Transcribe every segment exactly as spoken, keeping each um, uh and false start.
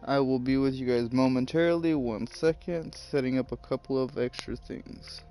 I will be with you guys momentarily. One second, setting up a couple of extra things.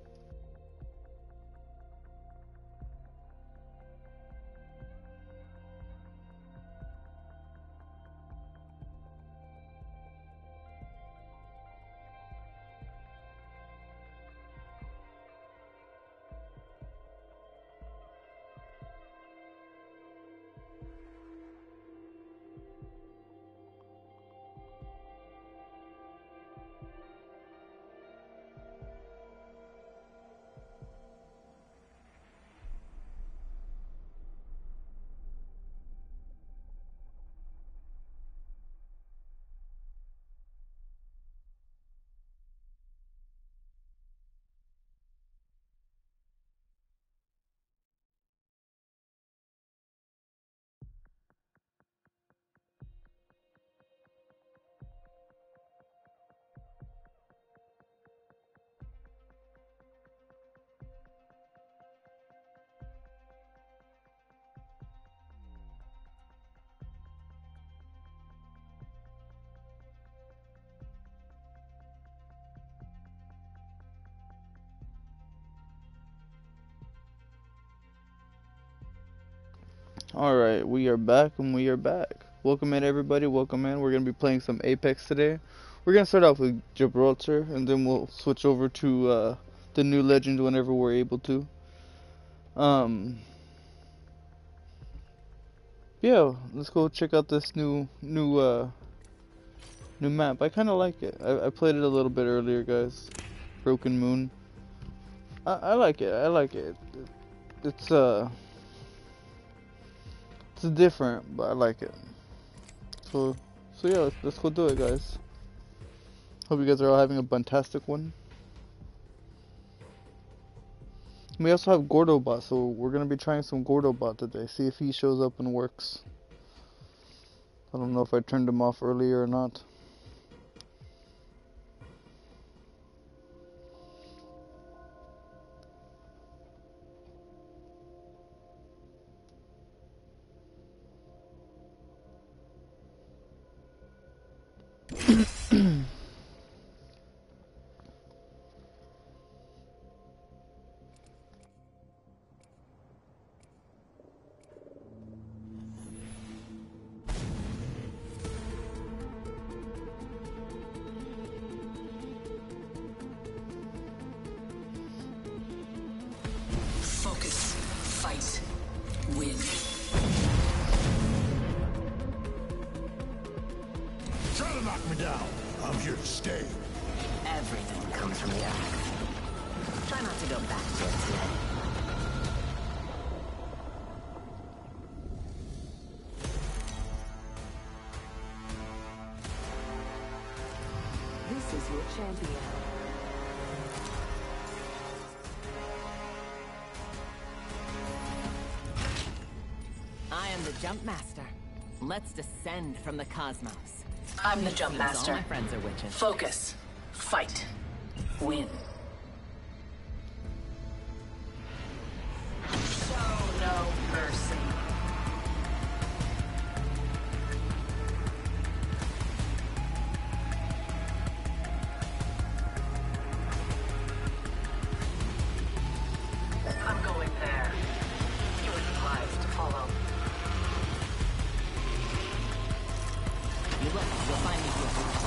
Alright, we are back and we are back. Welcome in everybody, welcome in. We're going to be playing some Apex today. We're going to start off with Gibraltar and then we'll switch over to uh, the new legend whenever we're able to. Um, yeah, let's go check out this new new uh, new map. I kind of like it. I, I played it a little bit earlier, guys. Broken Moon. I, I like it. I like it. It's uh, it's different, but I like it. So, so yeah, let's, let's go do it, guys. Hope you guys are all having a fantastic one. We also have Gordobot, so we're gonna be trying some Gordobot today. See if he shows up and works. I don't know if I turned him off earlier or not. Focus, fight, win. Try to knock me down. I'm here to stay. Everything comes from the earth. Try not to go back to its yet. This is your champion. I am the Jump Master. Let's descend from the cosmos. I'm the Jump Seems Master. All my friends are witches. Focus, fight, win. Show no mercy. I'm going there. Your supplies to follow. You look, you'll find me here.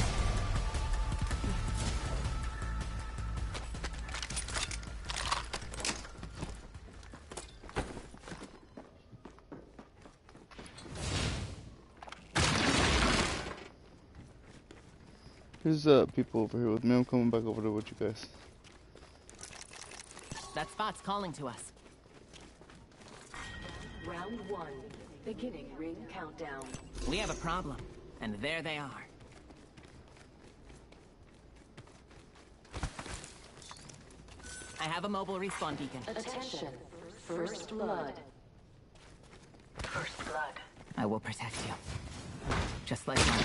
There's uh, people over here with me. I'm coming back over there with you guys. That spot's calling to us. Round one. Beginning ring countdown. We have a problem, and there they are. I have a mobile respawn beacon. Attention. First blood. First blood. I will protect you. Just like mine.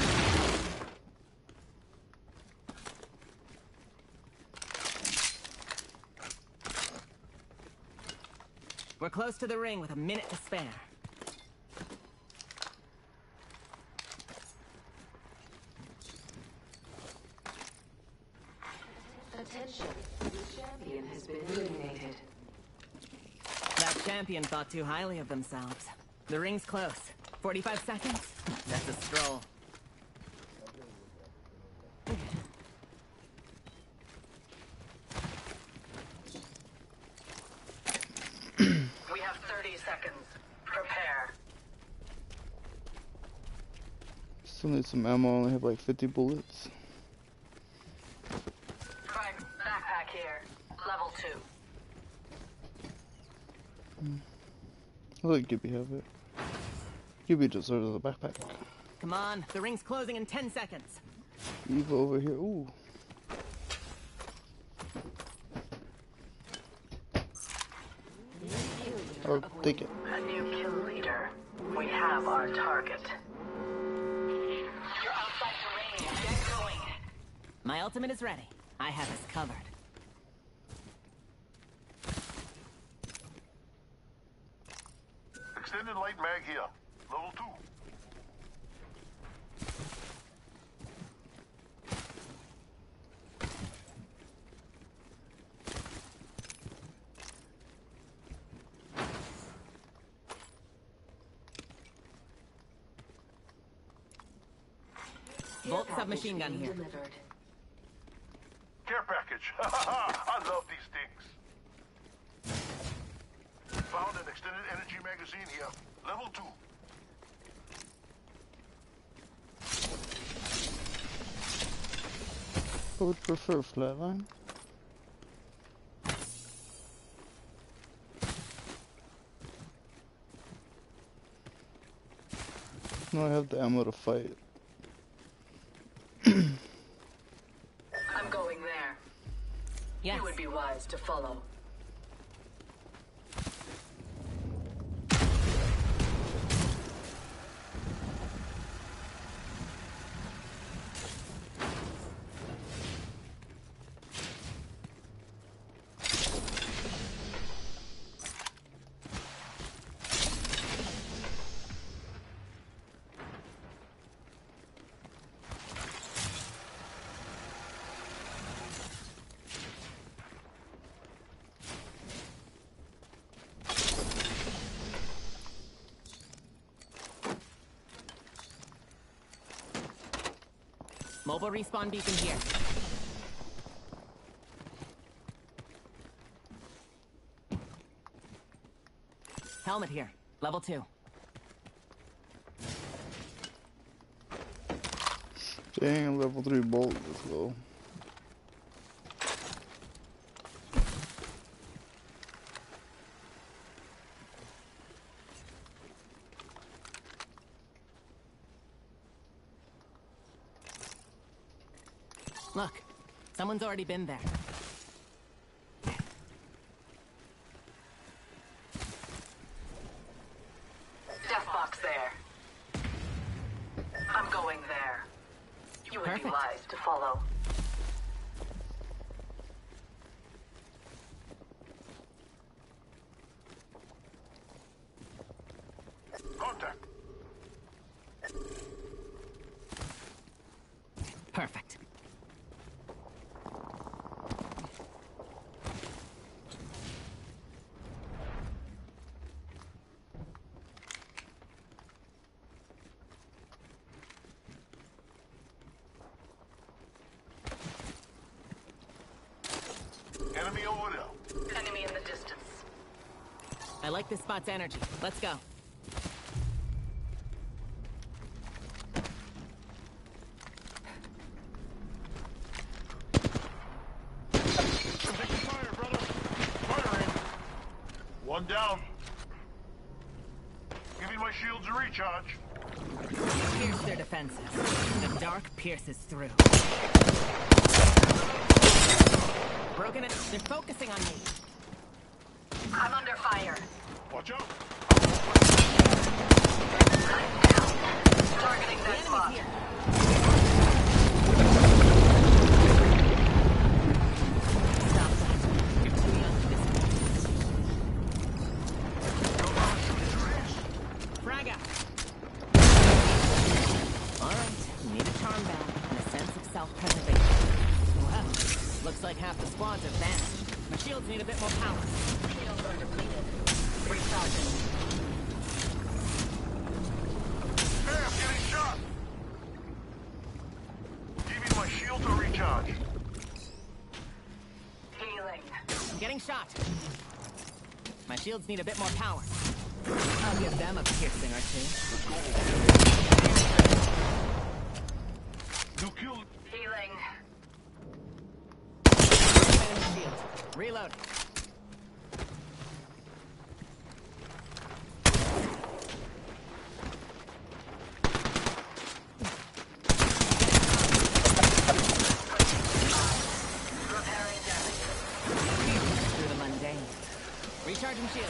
We're close to the ring with a minute to spare. Attention, the champion has been eliminated. That champion thought too highly of themselves. The ring's close. forty-five seconds? That's a stroll. We have thirty seconds. Prepare. Still need some ammo. I only have like fifty bullets. Right, backpack here. Level two. I'll let Gibby have it. Gibby deserves a backpack. Come on, the ring's closing in ten seconds. Eva over here. Ooh. I'll take it. A new kill leader. We have our target. You're outside the ring. Get going. My ultimate is ready. I have us covered. Extended light mag here. Level two. Bolt submachine gun here. Delivered. Care package. I love these things. Found an extended energy magazine here. Level two. I would prefer flatline. No, I have the ammo to fight. I'm going there. Yes. You would be wise to follow. Mobile respawn beacon here. Helmet here. Level two. Dang, level three bolt is low. Look, someone's already been there. Death box there. I'm going there. You would be Perfect. wise to follow. Contact. Perfect. Enemy over there. Enemy in the distance. I like this spot's energy. Let's go. Fire, brother. Firing. One down. Giving my shields a recharge. Pierce their defenses. The dark pierces through. Broken it. They're focusing on me. I'm under fire. Watch out. Targeting The that enemy's spot. here. Stop that. You're too young for this. Frag out. Alright, we need a charm back and a sense of self-preservation. Well, looks like half the squads have vanished. My shields need a bit more power. Shields are depleted. Recharging. Hey, I'm getting shot! Give me my shield to recharge. Healing. I'm getting shot. My shields need a bit more power. I'll give them a piercing or two. You killed. Healing. Enemy shield. Reload. Repairing damage. Through the mundane. Recharging shield.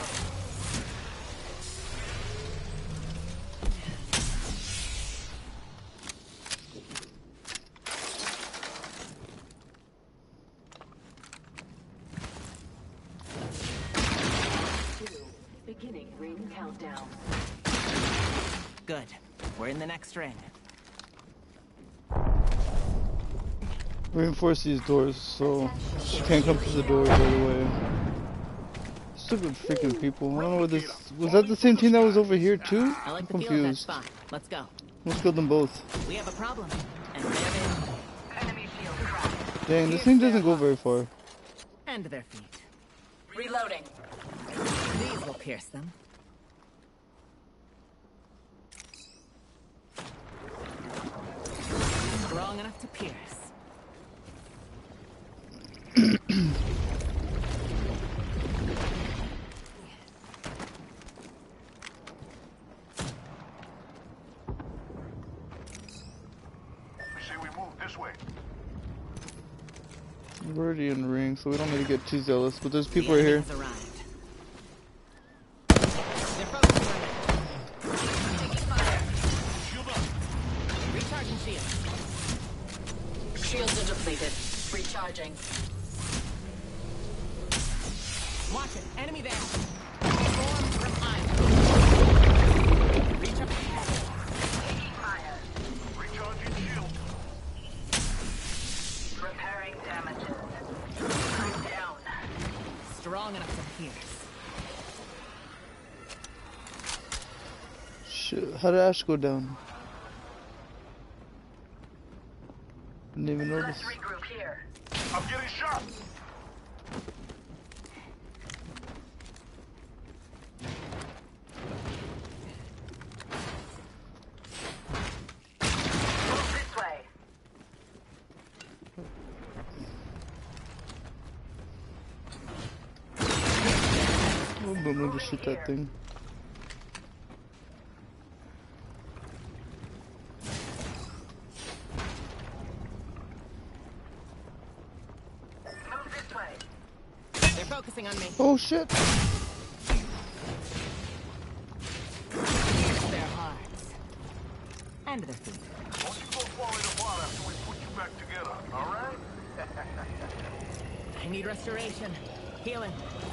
Beginning ring countdown. Good. We're in the next ring. Reinforce these doors so you can't come through the doors right away. Stupid freaking people. I don't know what this... Was that the same team that was over here too? I like I'm the feel of that confused. spot. Let's go. Let's kill them both. We have a problem. And they're in. Enemy shield cracked. Dang, this thing doesn't go very far. And their feet. Reloading. These will pierce them. Strong enough to pierce. We say we move this way. We're already in the ring, so we don't need to get too zealous. But there's people The right here. enemy has arrived. They're focusing on it. Taking fire. Shield up. Recharging shield. Shields are depleted. Recharging. Watch it. Enemy there. Form from island. Recharge. Taking fire. Recharging shield. Repairing damages. I'm down. Strong enough to pierce. Shit, how did Ash go down? Didn't even notice. Let's regroup here. I'm getting shot. Move this way. Oh, but maybe shoot that thing. Move this way. They're focusing on me. Oh shit! Pierce their hearts. And their feet. Don't you go falling apart after we put you back together, alright? I need restoration. Healing.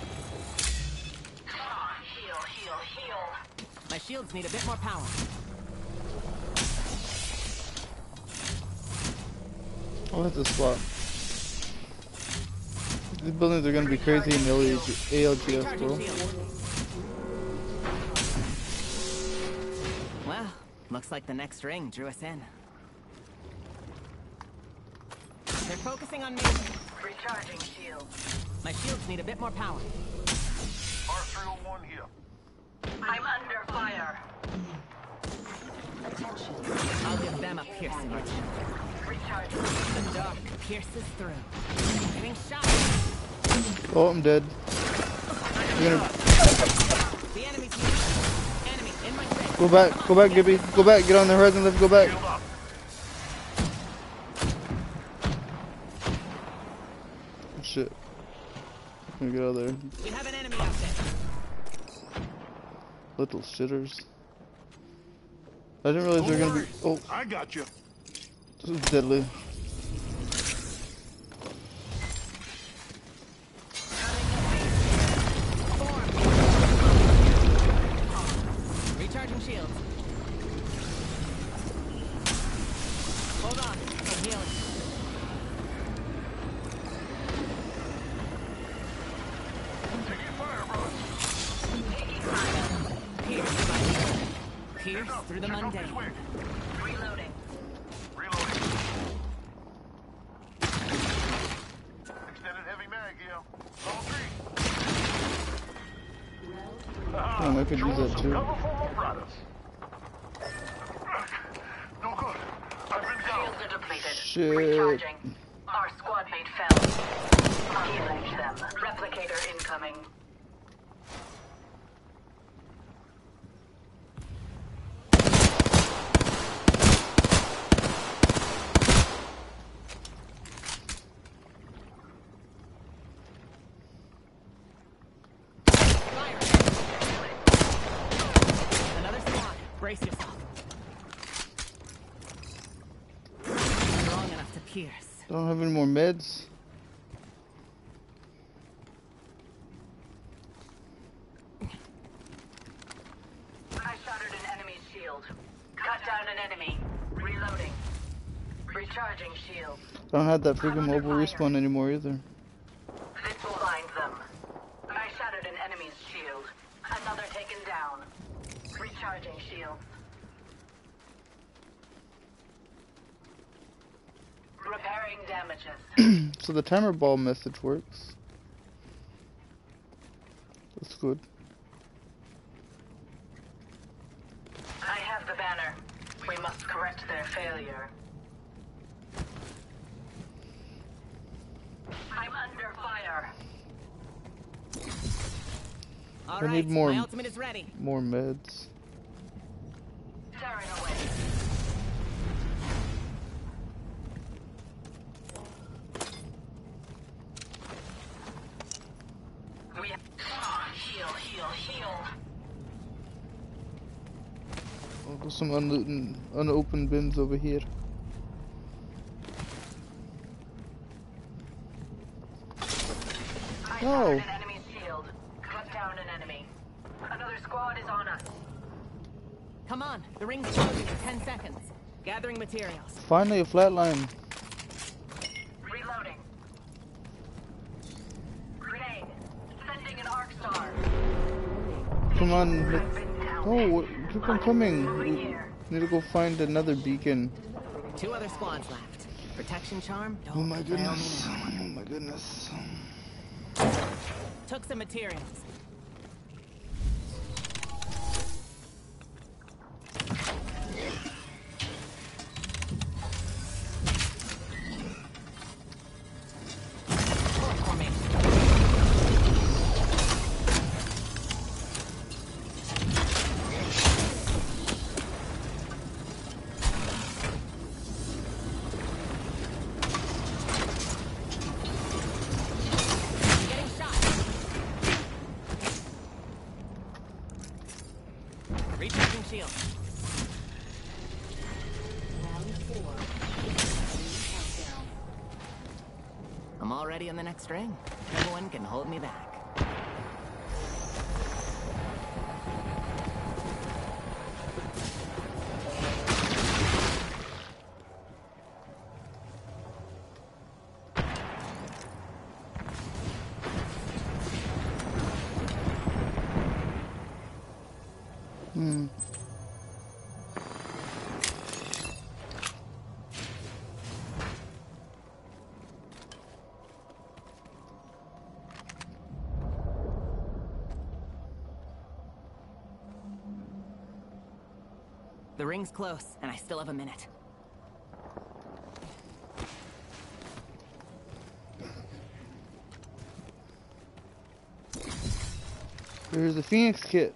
Ah, heal, heal, heal. My shields need a bit more power. I'll hit the spot. These buildings are gonna be crazy in A L G S, bro. Recharging shield. Well, looks like the next ring drew us in. They're focusing on me. Recharging shields. My shields need a bit more power. R three oh one here. I'm under fire. Attention. I'll give them a piercing or two. Recharging. The dark pierces through. Getting shot. Oh, I'm dead. You're gonna The enemy's here. Enemy in my sight. go back, go back, Gibby. Go back, get on the horizon, let's go back. Shield up. Shit. Let me get out of there. We have an enemy out there. Little shitters. I didn't realize they were gonna be. Oh, I got you. this is deadly. Recharging shields. Hold on. I'm healing. through the mundane. Reloading. Reloading. Extended heavy mag here. Level three. Oh, I could use that too. Cover for more products. No good. I've been down. Shields are depleted. Shit. Recharging. Our squad mate fell. Healing them. Replicator incoming. Another squad. Brace yourself. Strong enough to pierce. Don't have any more meds. I shattered an enemy's shield. Cut down an enemy. Reloading. Recharging shield. I don't have that freaking mobile respawn anymore either. This will bind them. I shattered an enemy's shield. Another taken down. Recharging shield. Repairing damages. So the timer ball message works. That's good. I have the banner. We must correct their failure. I'm under fire. All I right, need more- my ultimate is ready. More meds. Tearing away. We have... Ah, heal, heal, heal. Oh, there's some unlooten, unopened bins over here. I Oh. shattered an enemy's shield. Cut down an enemy. Another squad is on us. Come on, the ring's closing in ten seconds. Gathering materials. Finally, a flatline. Reloading. Grenade. Sending an arc star. Come on. I've Let, been down. oh, keep on coming. Moving We here. need to go find another beacon. Two other squads left. Protection charm? Don't Oh my fail me goodness. now. Oh my goodness. Took some materials. Forward formation. Getting shot. Recharging shield. I'm already in the next ring. No one can hold me back. Hmm. The ring's close, and I still have a minute. There's the Phoenix kit.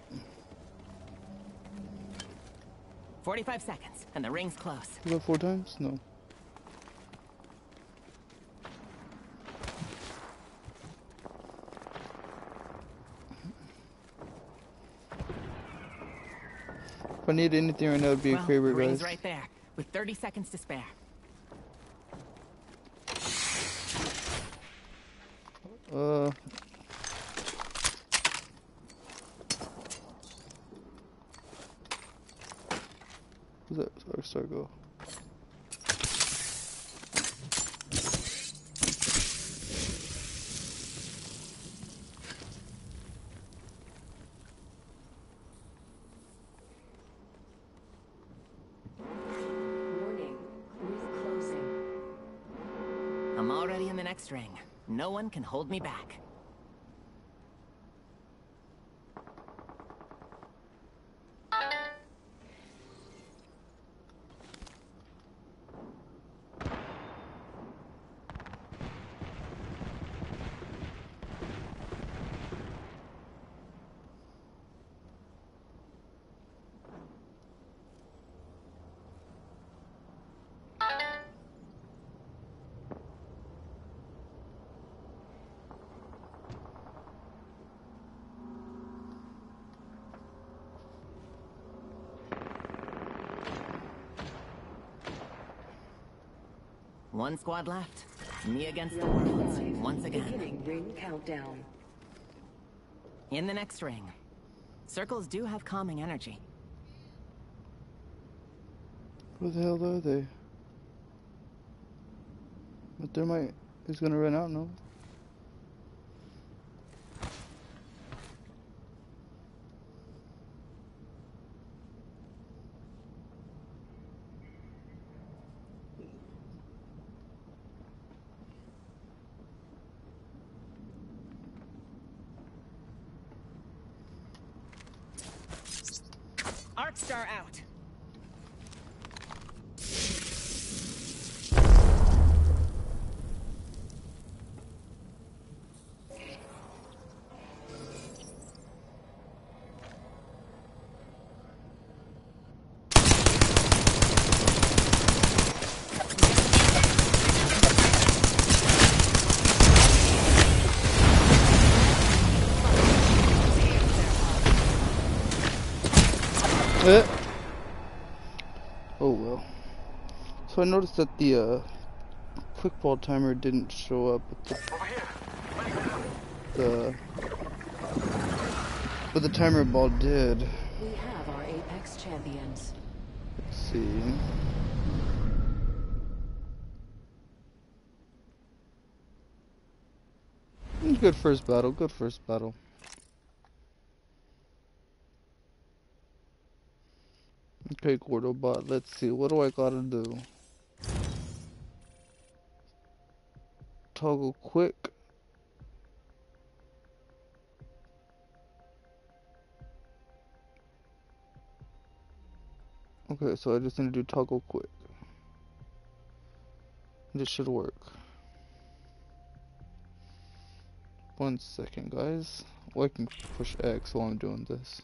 forty-five seconds, and the ring's close. You got four times? No. If I need anything right now, it'd be Well, a the Kraber, ring's guys. right there, with thirty seconds to spare. Uh. Where's that Arc Star go? I'm already in the next ring. No one can hold me back. One squad left. Me against the world. Once again. Beginning ring countdown. In the next ring. Circles do have calming energy. Where the hell are they? But thermite is gonna run out, no? Arcstar out. Eh. Oh well. So I noticed that the uh, quick ball timer didn't show up, but the, the but the timer ball did. We have our Apex champions. Let's see. Good first battle. Good first battle. Okay, Gordobot, let's see, what do I gotta do? Toggle quick. Okay, so I just need to do toggle quick. This should work. One second, guys. Well, I can push X while I'm doing this.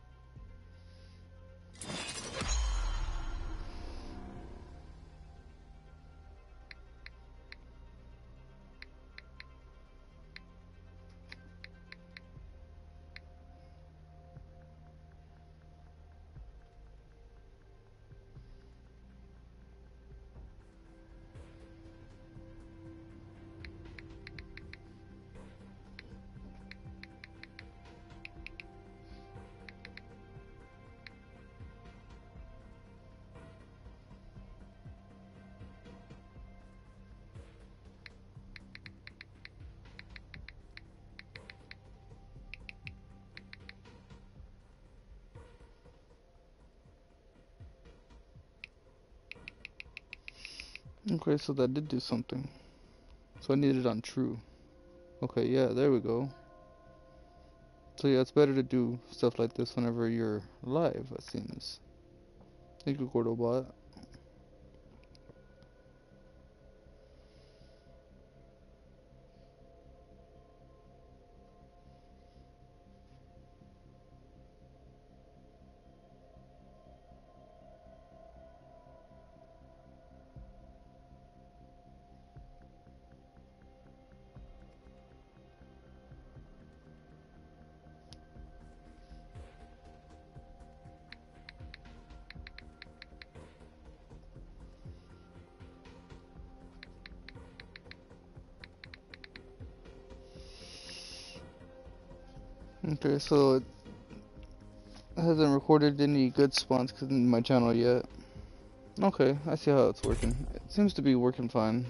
Okay, so that did do something. So I need it on true. Okay, yeah, there we go. So yeah, it's better to do stuff like this whenever you're live, it seems. Thank you, Gordobot. Okay, so it hasn't recorded any good spawns in my channel yet. Okay, I see how it's working. It seems to be working fine.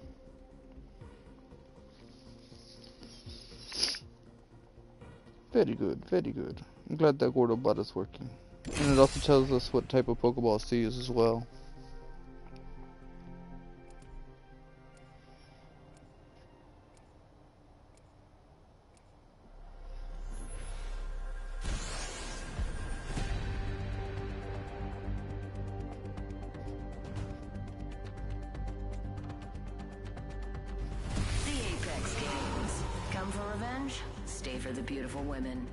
Very good, very good. I'm glad that Gordobot is working. And it also tells us what type of Pokeballs to use as well. Apex Games. Come for revenge, stay for the beautiful women.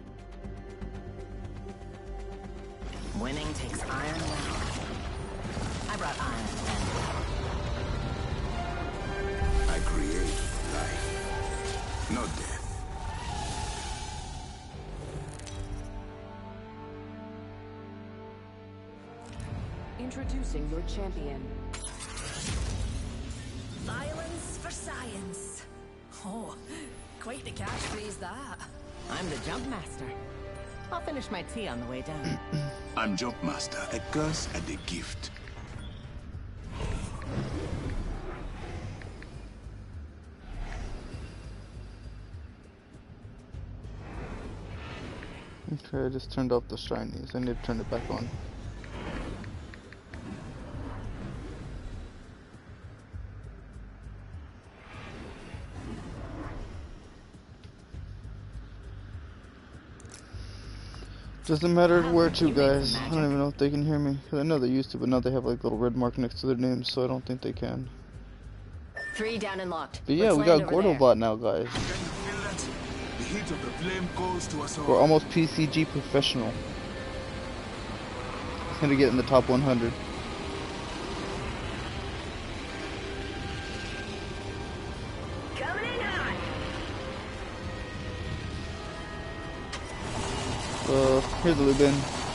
Winning takes iron will. I brought iron and I create life, not death. Introducing your champion. Violence for science. Oh, quite the catchphrase that. I'm the jump master. I'll finish my tea on the way down. I'm Jumpmaster, a curse and a gift. Okay, I just turned off the shinies. I need to turn it back on. Doesn't matter where to, guys. I don't even know if they can hear me. 'Cause I know they used to, but now they have like little red mark next to their names, so I don't think they can. Three down and locked. But yeah, Let's we land got over there. Gordobot now, guys. Can you feel that? The heat of the flame calls to us all. We're almost P C G professional. It's gonna get in the top one hundred. Coming in hot. Uh, here's the Lubin.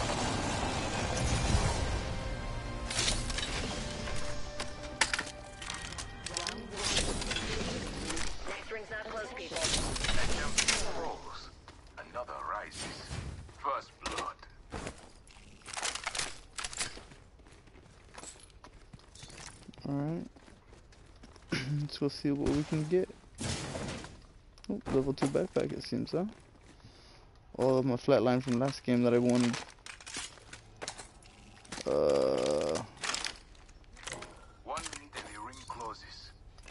Next ring's not close, people. A champion falls, another rises. First blood. Alright. Let's go see what we can get. Oh, level two backpack it seems, huh? All of my flatline from last game that I wanted. Uh, One minute and the ring closes.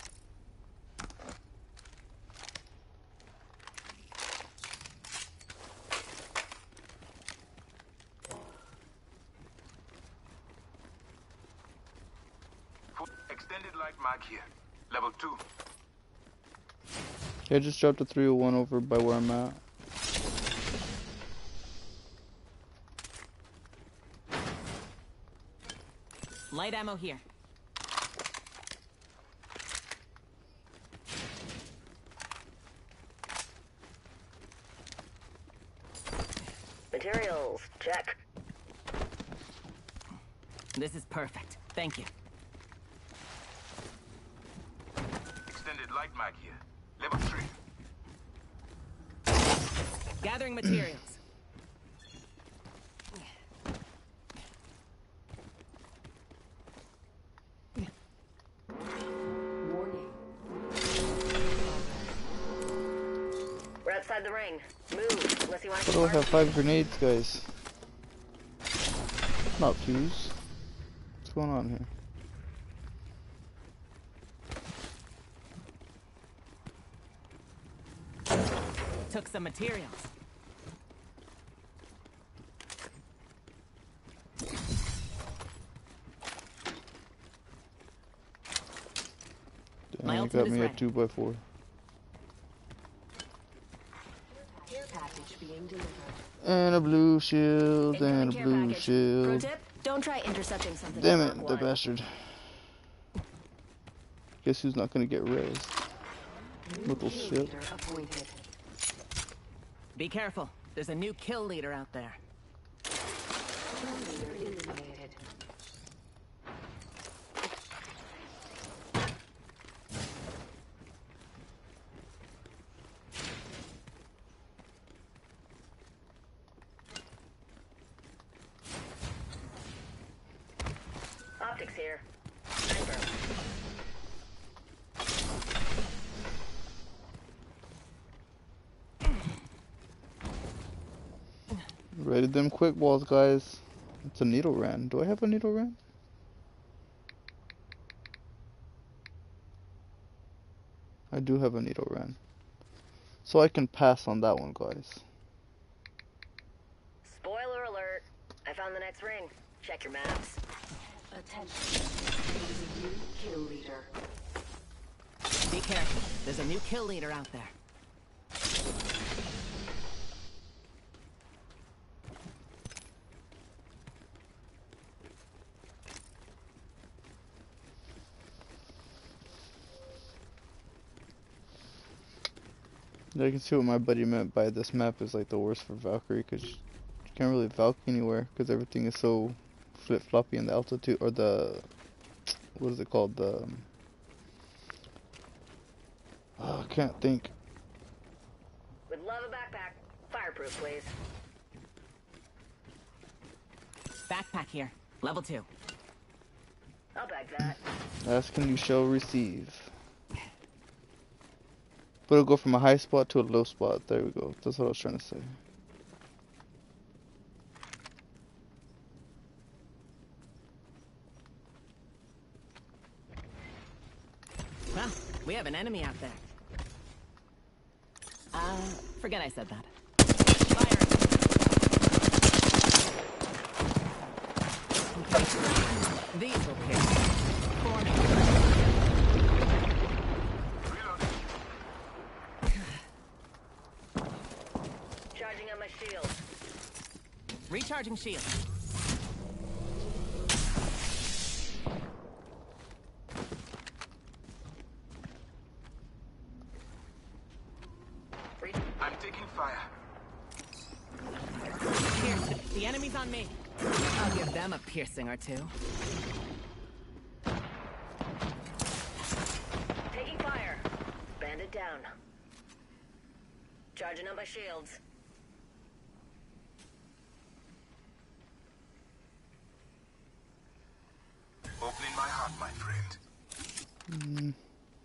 Full extended light mag here. Level two. I just dropped a three oh one over by where I'm at. Light ammo here. Materials, check. This is perfect. Thank you. Extended light mag here. Level three. Gathering materials. Warning. We're outside the ring. Move, unless you want to Why do I have five grenades, guys? Not fuse. What's going on here? Took some materials. My Damn, you ultimate got is me ready. at two by four. Care package being delivered. And a blue shield, Incoming and a care blue package. Pro shield. tip, don't try intercepting something. Damn you it, don't the want. bastard. Guess who's not gonna get raised? Little Kill shit. leader appointed. Be careful. There's a new kill leader out there. Kill leader eliminated. Optics here. Sniper. Ready them quick balls, guys. It's a needle ran. Do I have a needle ran? I do have a needle ran. So I can pass on that one, guys. Spoiler alert. I found the next ring. Check your maps. Attention. There is a new kill leader. Be careful. There's a new kill leader out there. I can see what my buddy meant by this map is like the worst for Valkyrie, because you can't really Valk anywhere because everything is so flip-floppy in the altitude, or the, what is it called, the, um, oh, I can't think. Would love a backpack. Fireproof, please. Backpack here. Level two. I'll bag that. Ask and you shall receive. But it'll go from a high spot to a low spot. There we go. That's what I was trying to say. Well, we have an enemy out there. Uh, forget I said that. Fire! These will pierce. Forming. Charging on my shield. Recharging shield. I'm taking fire. Here, the enemy's on me. I'll give them a piercing or two. Taking fire. Bandit down. Charging on my shields. Opening my heart, my friend. Mm.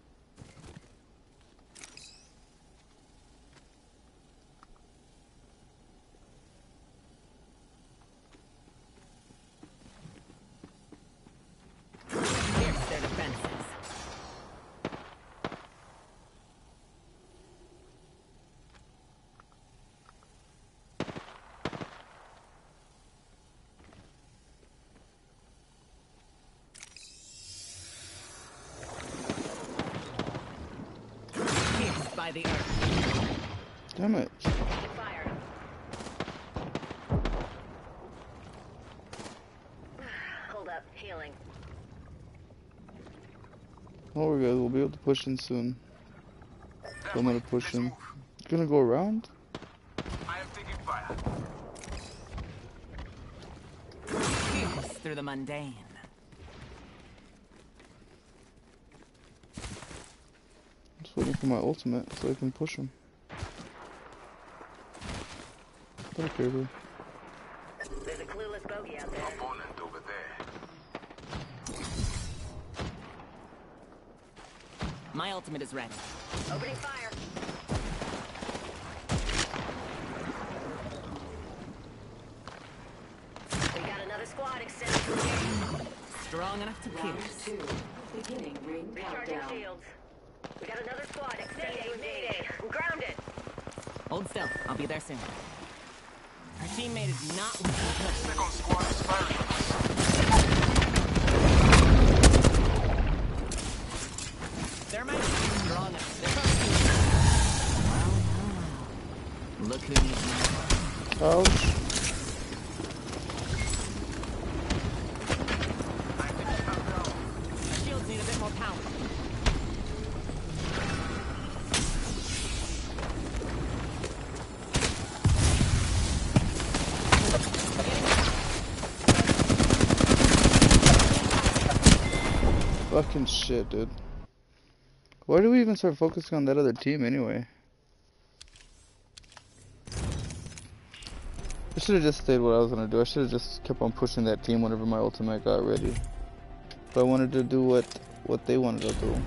Pierce their defenses. Pierced by the earth. Damn it. Taking fire. Hold up. Healing. Oh, we're good. We'll be able to push in soon. So I'm gonna push in. Gonna go around? I am taking fire. Pierce through the mundane. Just waiting for my ultimate so I can push him. Okay, bro. There's a clueless bogey out there. Opponent over there. My ultimate is ready. Opening fire. We got another squad extended to the game. Strong enough to Round pierce. two. Beginning ring Recharging countdown. shields. We got another squad extended to engage. I'm grounded. Hold still. I'll be there soon. Our teammate is not looking good. Second squad is firing. They're mighty strong enough. They're close to Wow, wow, wow. Look who needs me. Ouch. Our shields need a bit more power. Fucking shit, dude. Why do we even start focusing on that other team anyway? I should have just stayed what I was gonna do. I should have just kept on pushing that team whenever my ultimate got ready. But I wanted to do what what they wanted to do.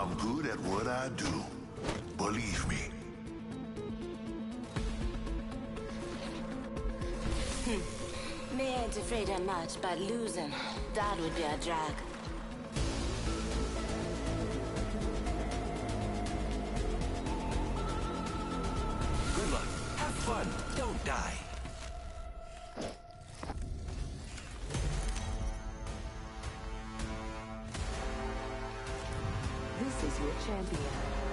I'm good at what I do. Believe me. Me ain't afraid of much, but losing, that would be a drag. Good luck. Have fun. Don't die. This is your champion.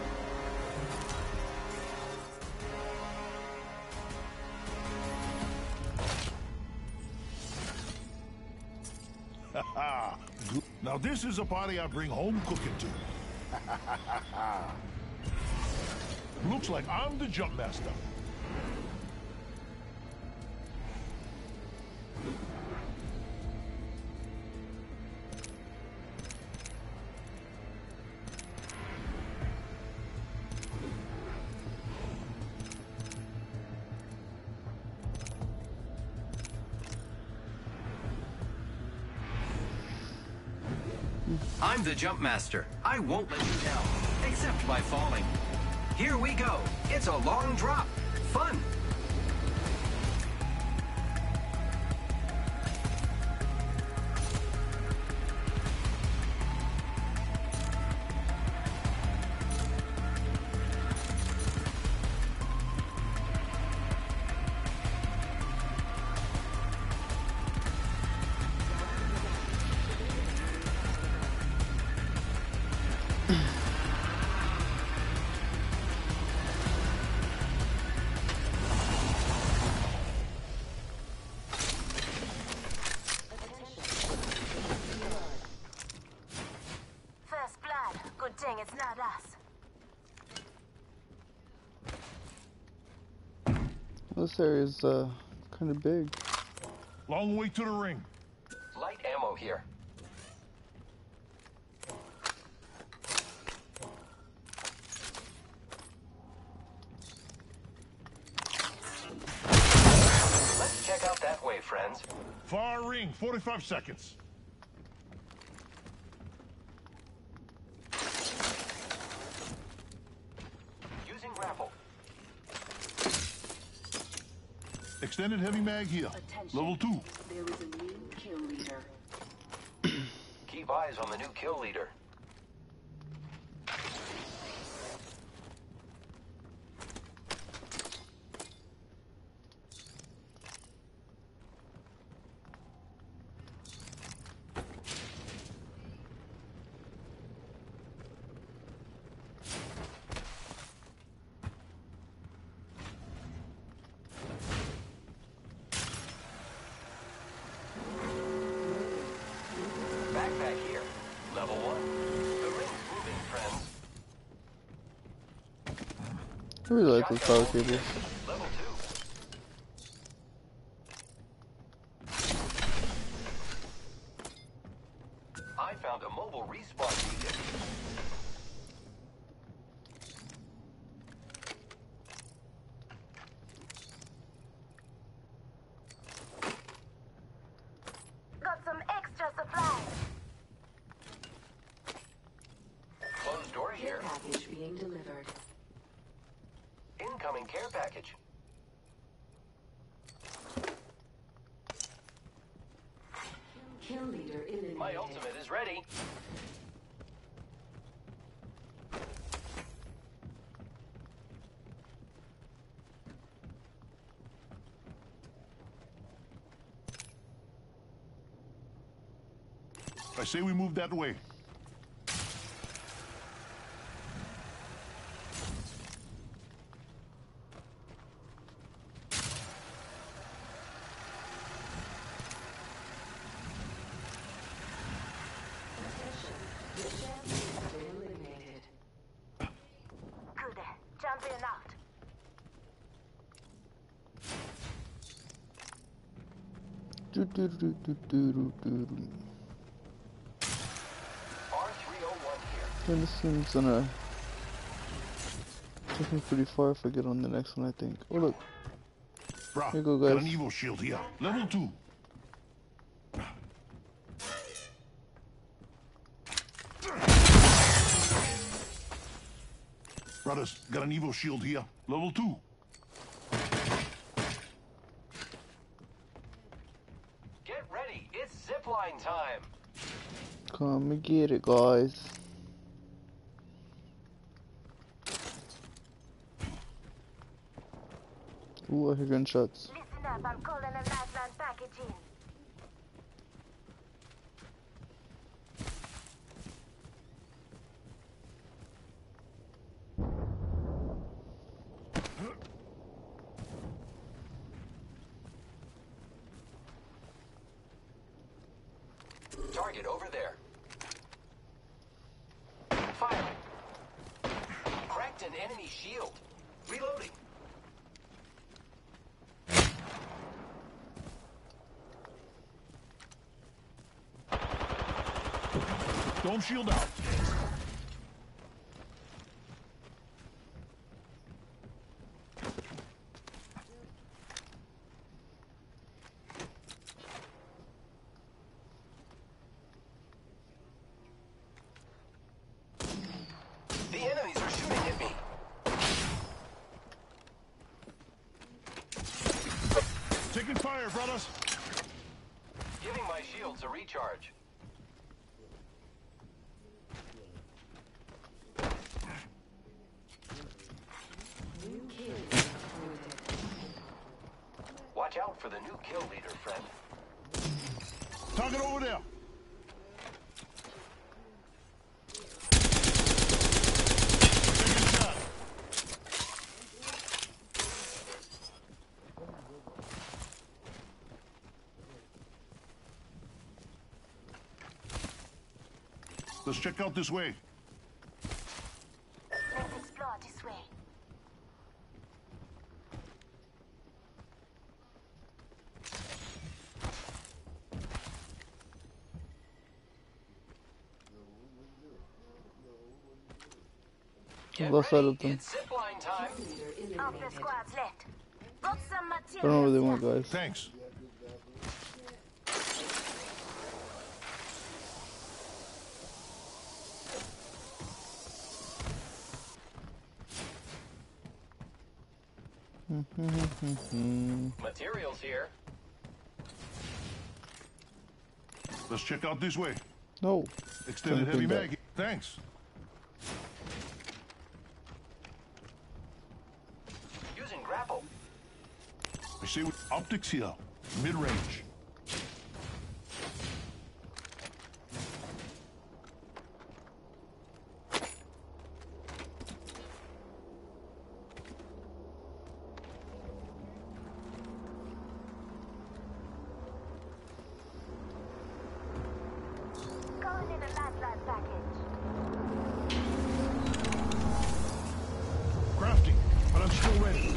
Now this is a party I bring home cooking to. Looks like I'm the jump master. I'm the jump master. I won't let you down, except by falling. Here we go. It's a long drop. Fun. First blood. Good thing it's not us. This area is uh, kind of big. Long way to the ring. Light ammo here. Let's check out that way, friends. Far ring, forty-five seconds. Using grapple. Extended heavy mag here. Level two. There is a new kill leader. Keep eyes on the new kill leader. Backpack here. Level one. The ring's moving, friends. I really like those power cables. Level two. I found a mobile respawn beacon. Got some extra supplies. Closed door Care here. package being delivered. Incoming care package. Kill leader eliminated. My ultimate is ready. I say we move that way. The champion has been eliminated. Good. Champion out. Do, do, do, do, do, do, do, do. R three oh one here. And this thing's gonna take me pretty far if I get on the next one, I think. Oh, look. Bruh, Here you go, got guys. an Evo shield here. Level two. Brothers, got an Evo shield here. Level two. Get ready, it's zipline time. Come and get it, guys. Ooh, I hear gunshots. Listen up, I'm calling a lifeline package in. Target over there. Fire. Cracked an enemy shield. Reloading. Dome shield out. The enemies are shooting at me. Taking fire, brothers. Giving my shields a recharge. Watch out for the new kill leader, friend. Target over there. Taking shot. Let's check out this way. Let's explore this way. Get Left side ready, of them. it's zipline time. Half the squad's left. Got some I don't know where they materials. went, guys. Thanks. Materials here. Let's check out this way. No. Extended Something heavy back. mag. Thanks. Using grapple. I see what optics here. Mid-range. Calling in a lifeline package. Crafting, but I'm still ready.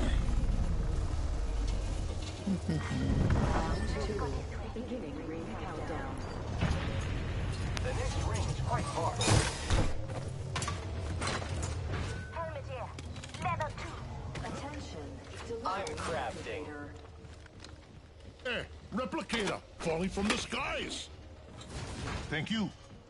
Beginning ring countdown. The next ring is quite far. Helmet here. Level two. Attention. I'm crafting. Hey, replicator, falling from the skies. Thank you.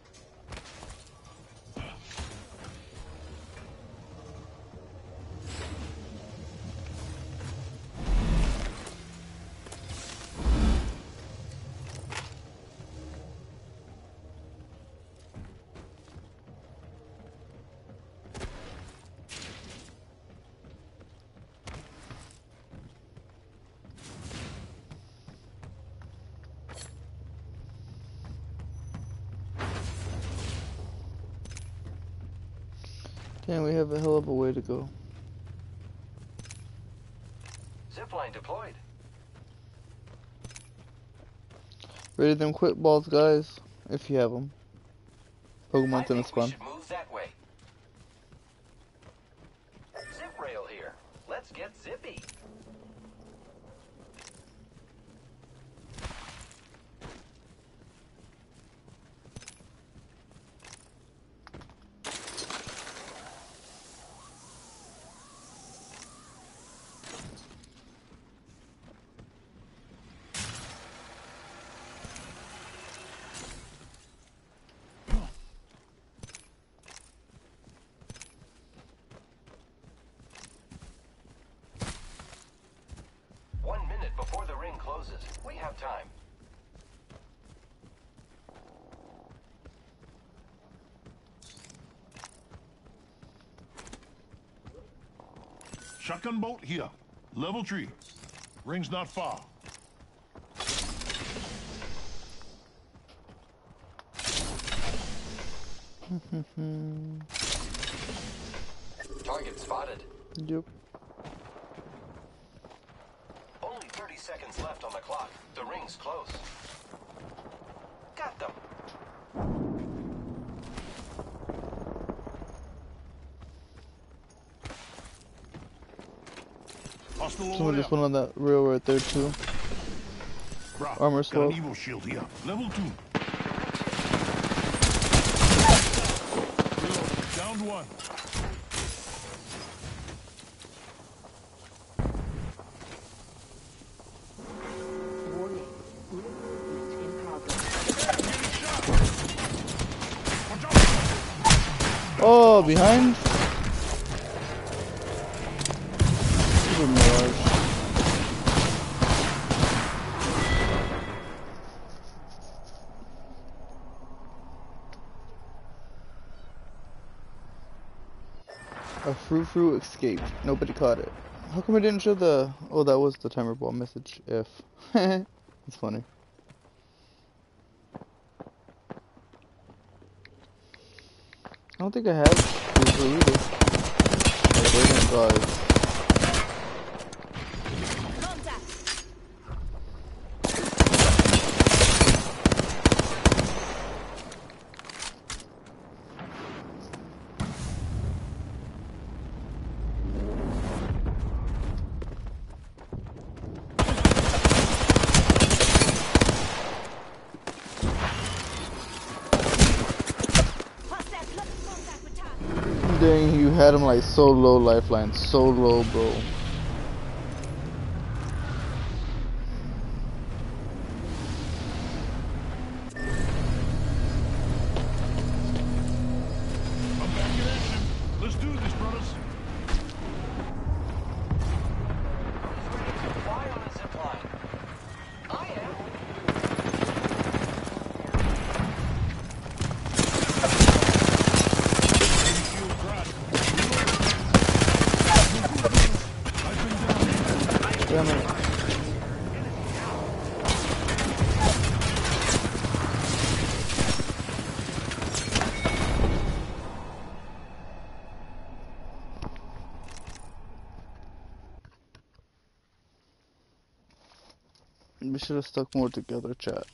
Damn, we have a hell of a way to go. Zipline deployed. Ready them quick balls, guys, if you have them. I Pokemon's gonna think we spawn. should move that way. Zip rail here. Let's get zippy. houses. We have time. Shotgun bolt here. Level three. Ring's not far. Target spotted. Yep. Only thirty seconds left on the clock. The ring's close. Got them. Someone just went on that rail right there too. Rock, Armor got swap. an Evo shield here. Level two. Reload. Down to one. Warning. Movement in progress. Oh, behind. Super Mirage. A frou-frou escaped. Nobody caught it. How come it didn't show the... Oh, that was the timer ball message. If. It's funny. I don't think I have frou-frou either. Oh, they're gonna guys. Dang, you had him like so low lifeline, so low, bro. I'm back in action. Let's do this, brothers. Fly on a zip line. I am. Shield cracked. I've been down. Damn it. We should have stuck more together, chat.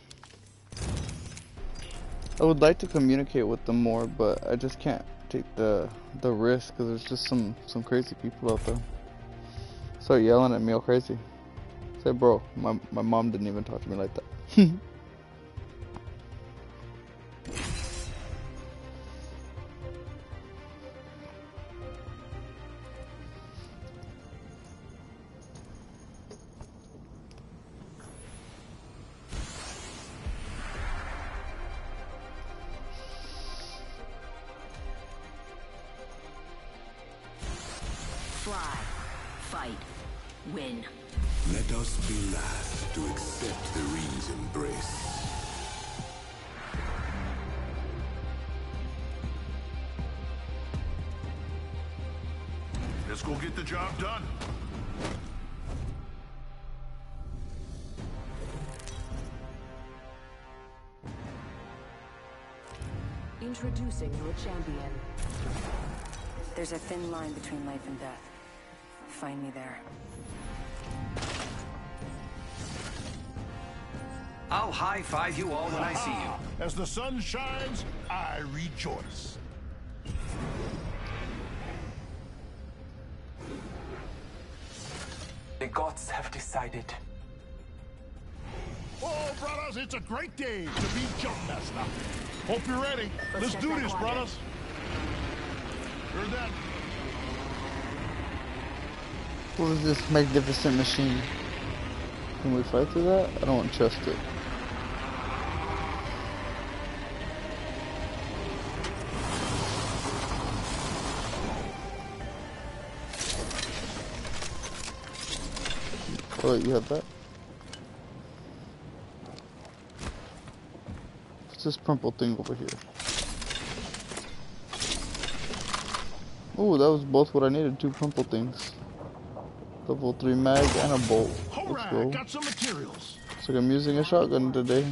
I would like to communicate with them more, but I just can't take the the risk because there's just some some crazy people out there. Start yelling at me all crazy. Say, bro, my my mom didn't even talk to me like that. Fly. Fight. Win. Let us be last to accept the ring's embrace. Let's go get the job done. Introducing your champion. There's a thin line between life and death. Find me there. I'll high-five you all when I see you. As the sun shines, I rejoice. The gods have decided. Oh, brothers, it's a great day to be Jumpmaster. Hope you're ready. Let's, Let's do check this, that brothers. Heard that? What is this magnificent machine? Can we fight through that? I don't trust it. Oh, you have that? What's this purple thing over here? Oh, that was both what I needed. Two purple things. Level three mag and a bolt. Let's go. Got some materials. Looks like I'm using a shotgun today.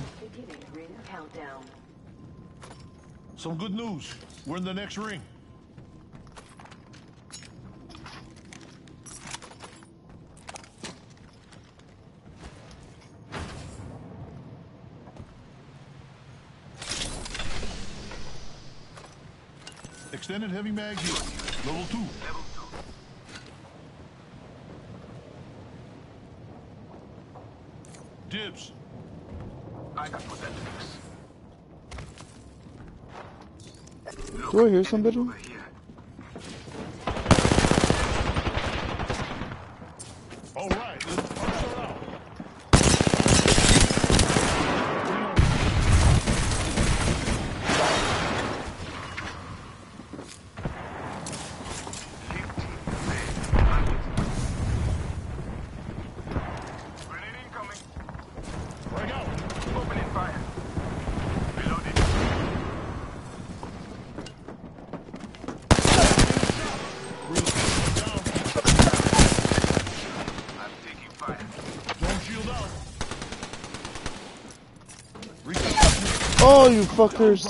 Some good news. We're in the next ring. Extended heavy mag here. Level two. Level two. Dibs. I got potentials. Do I hear somebody? All right, let's punch her out. Oh, you fuckers!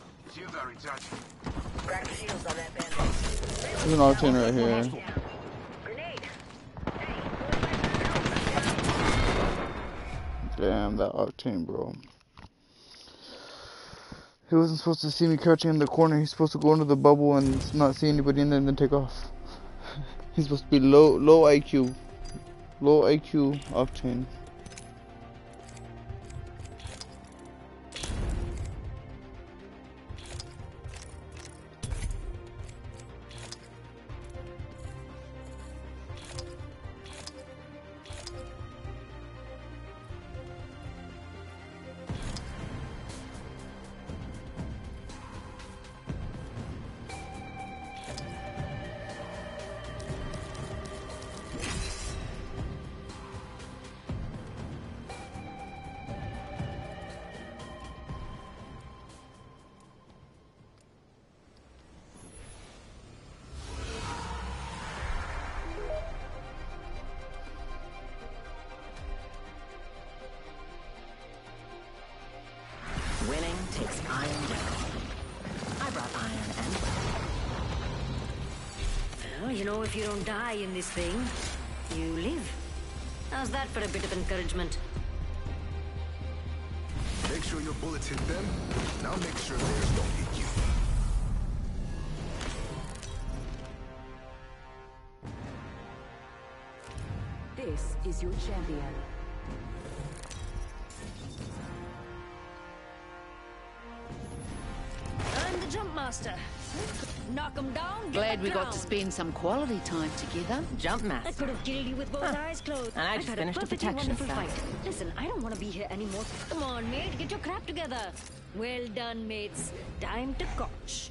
There's an octane right here. Damn, that octane, bro. He wasn't supposed to see me crouching in the corner. He's supposed to go into the bubble and not see anybody in there and then take off. He's supposed to be low, low I Q. Low I Q octane. Winning takes iron will. I brought iron and well, you know, if you don't die in this thing, you live. How's that for a bit of encouragement? Make sure your bullets hit them, and I'll make sure theirs don't hit you. This is your champion. I'm the jump master. Knock them down. Glad we got to spend some quality time together. Jump I master. could have killed you with both Huh. eyes closed. And I I've just had finished a a perfectly protection wonderful spell. fight. Listen, I don't want to be here anymore. Come on, mate, get your crap together. Well done, mates. Time to coach.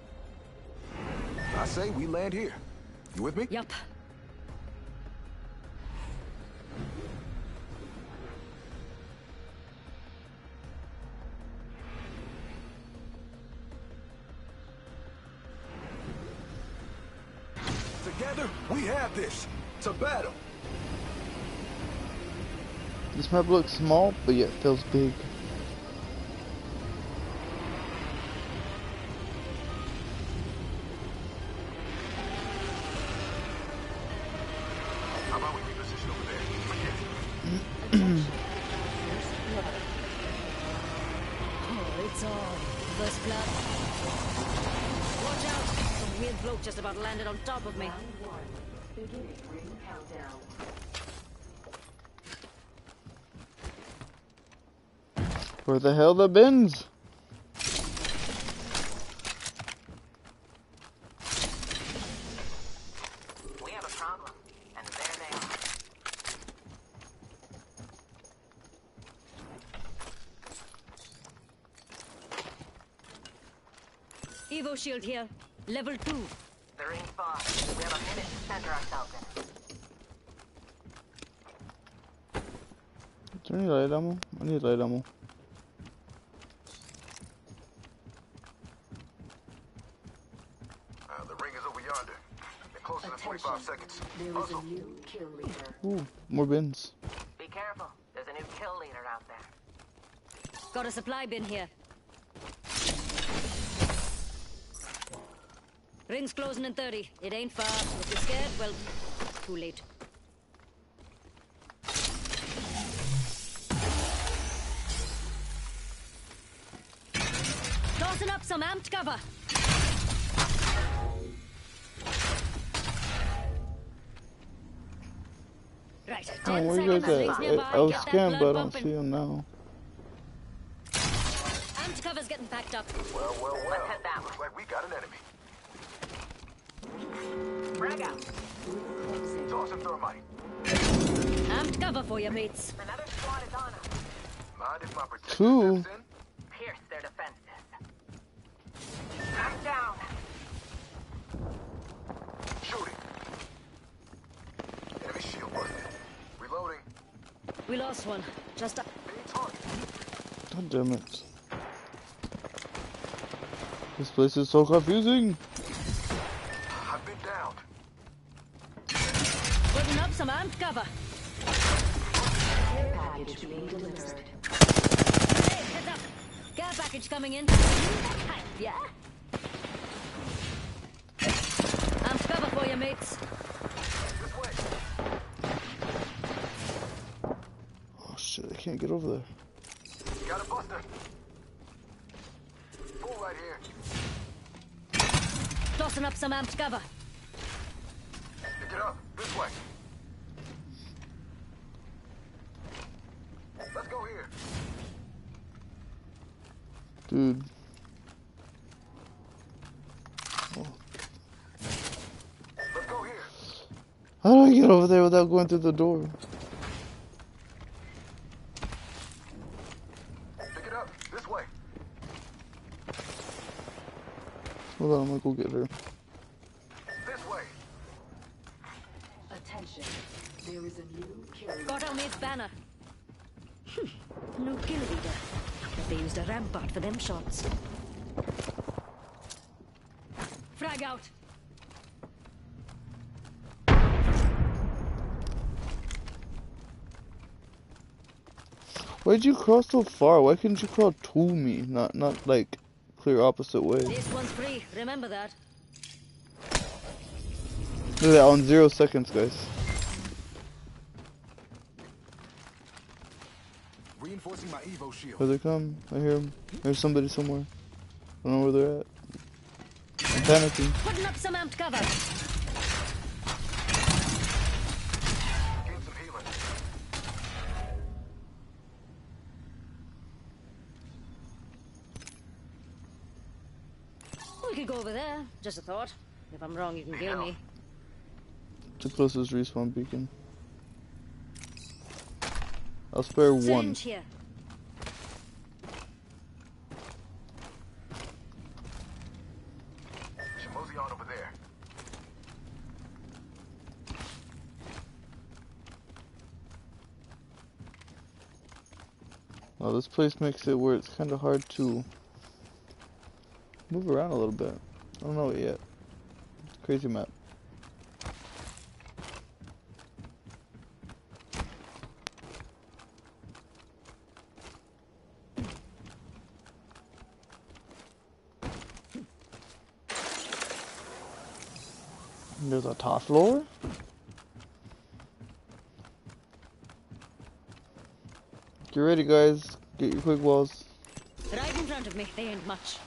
I say we land here. You with me? Yup. Together, we have this. To battle. This map looks small, but yet feels big. How about we reposition over there? Oh, it's on. First blood. Watch out! Some weird bloke just about landed on top of me. Where the hell the bins? We have a problem, and there they are. Evo shield here. Level two. The ring's boss. We have a minute to center ourselves in it. Is there any light ammo? I need light ammo. There is a new kill leader. Ooh, more bins. Be careful. There's a new kill leader out there. Got a supply bin here. Ring's closing in thirty. It ain't far. If you're scared, well, too late. Tossing up some amped cover. Right, Oh, ten where you seconds. guys Rings at? nearby. I, I was Get that scanned, blood but I don't pumping. see him now. Amped cover's getting packed up. Well, well, well. Let's head that way. Looks like we got an enemy. Frag out. Tossing thermite. Amped cover for you, mates. Another squad is on us. Mind if my protector Two. steps in? Pierce their defenses. I'm down. Shooting. Enemy shield busted. Reloading. We lost one. Just up. Being targeted. God damn it. This place is so confusing. I've been downed. Putting up some amped cover. Care package being delivered. Hey, heads up. Care package coming in. Yeah? Amped cover for you, mates. This way. Oh shit, I can't get over there. Got a buster. Full right here. Tossing up some amped cover. Pick it up. This way. Let's go here. Dude. Oh. Let's go here. How do I get over there without going through the door? Pick it up. This way. Hold on, I'm gonna go get her. This way. Attention. There is a new kill leader. Got our mate's banner. Hmm. No kill leader. But they used a rampart for them shots. Frag out. Why'd you crawl so far? Why couldn't you crawl to me? Not, not like clear opposite way. This one's free. Remember that. Look at that, on zero seconds, guys. Reinforcing my Evo shield. Here they come. I hear them. There's somebody somewhere. I don't know where they're at. I'm panicking. Putting up some amped cover. Gain some healing. We could go over there. Just a thought. If I'm wrong, you can kill me. The closest respawn beacon. I'll spare one. Syringe here. Mosey on over there. Well, this place makes it where it's kind of hard to move around a little bit. I don't know it yet. Crazy map. There's a top floor. Get ready, guys. Get your quick walls. Right in front of me. They ain't much.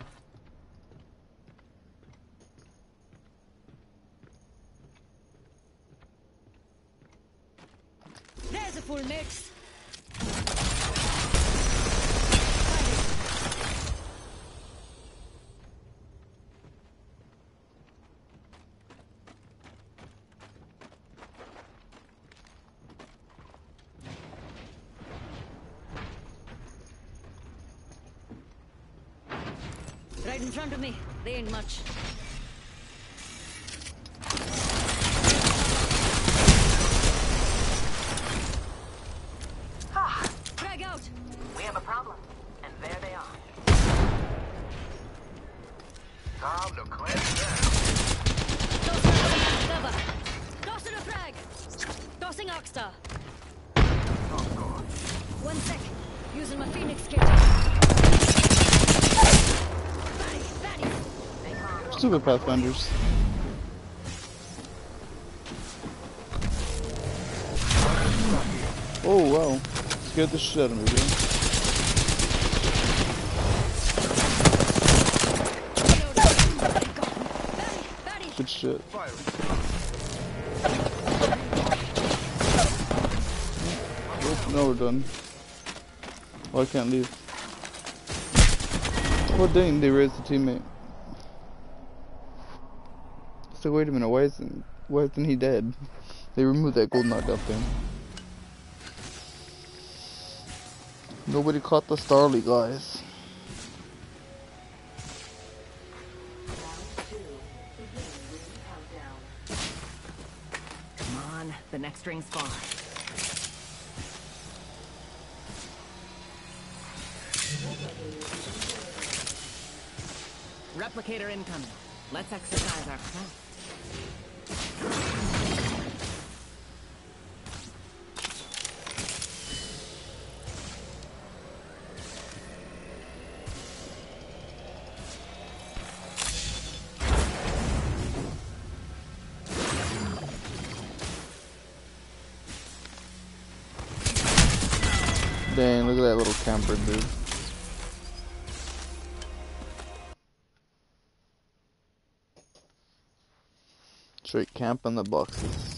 There's a full mix. Right in front of me. They ain't much. Ah, Frag out. we have a problem. And there they are. Time to clamp down. Close enough. Cover. Tossing Oxstar. One sec. Using my Phoenix kit. Stupid Pathfinders. Oh wow. Scared the shit out of me, dude. Good shit. Oh, no, we're done. Oh, I can't leave. Oh dang, they raised the teammate. So wait a minute, why isn't why isn't he dead? They removed that gold knockdown thing. Nobody caught the Starly, guys. Come on, the next ring's far. Replicator incoming. Let's exercise our craft. Dang, look at that little camper, dude. Straight camp in the boxes.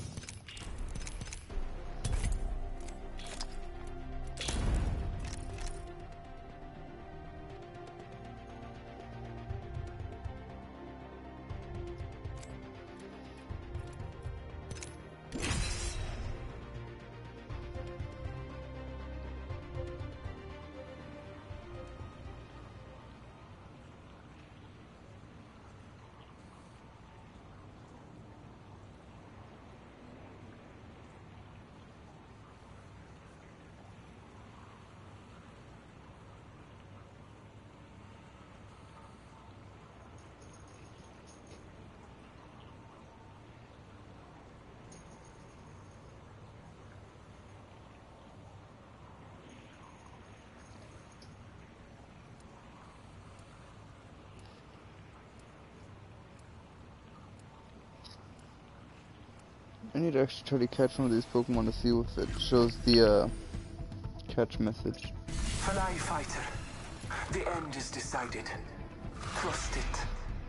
I need to actually try to catch one of these Pokemon to see if it shows the uh, catch message. Fly fighter, the end is decided. Trust it.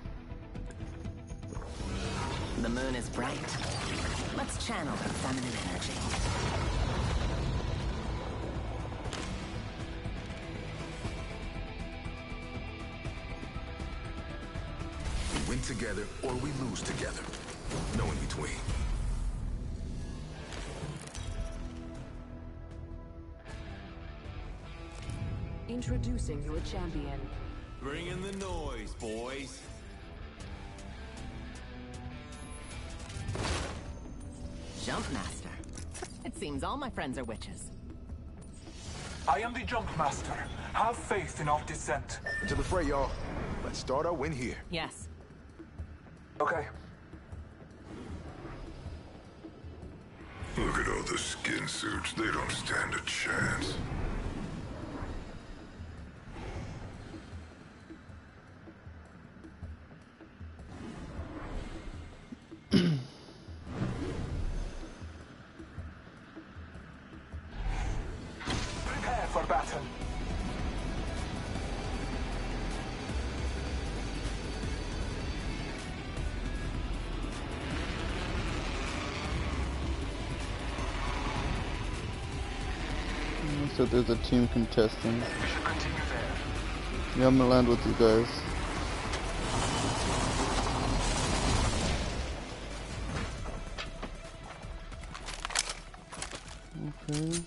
The moon is bright. Let's channel the feminine energy. We win together or we lose together. No in between. Introducing your champion. Bring in the noise, boys. Jump Master. It seems all my friends are witches. I am the Jump Master. Have faith in our descent. To the fray, y'all. Let's start our win here. Yes. Okay. Look at all the skin suits. They don't stand a chance. Prepare for battle. So there's a team contesting. We should continue there. Yeah, I'm gonna land with you guys. Okay.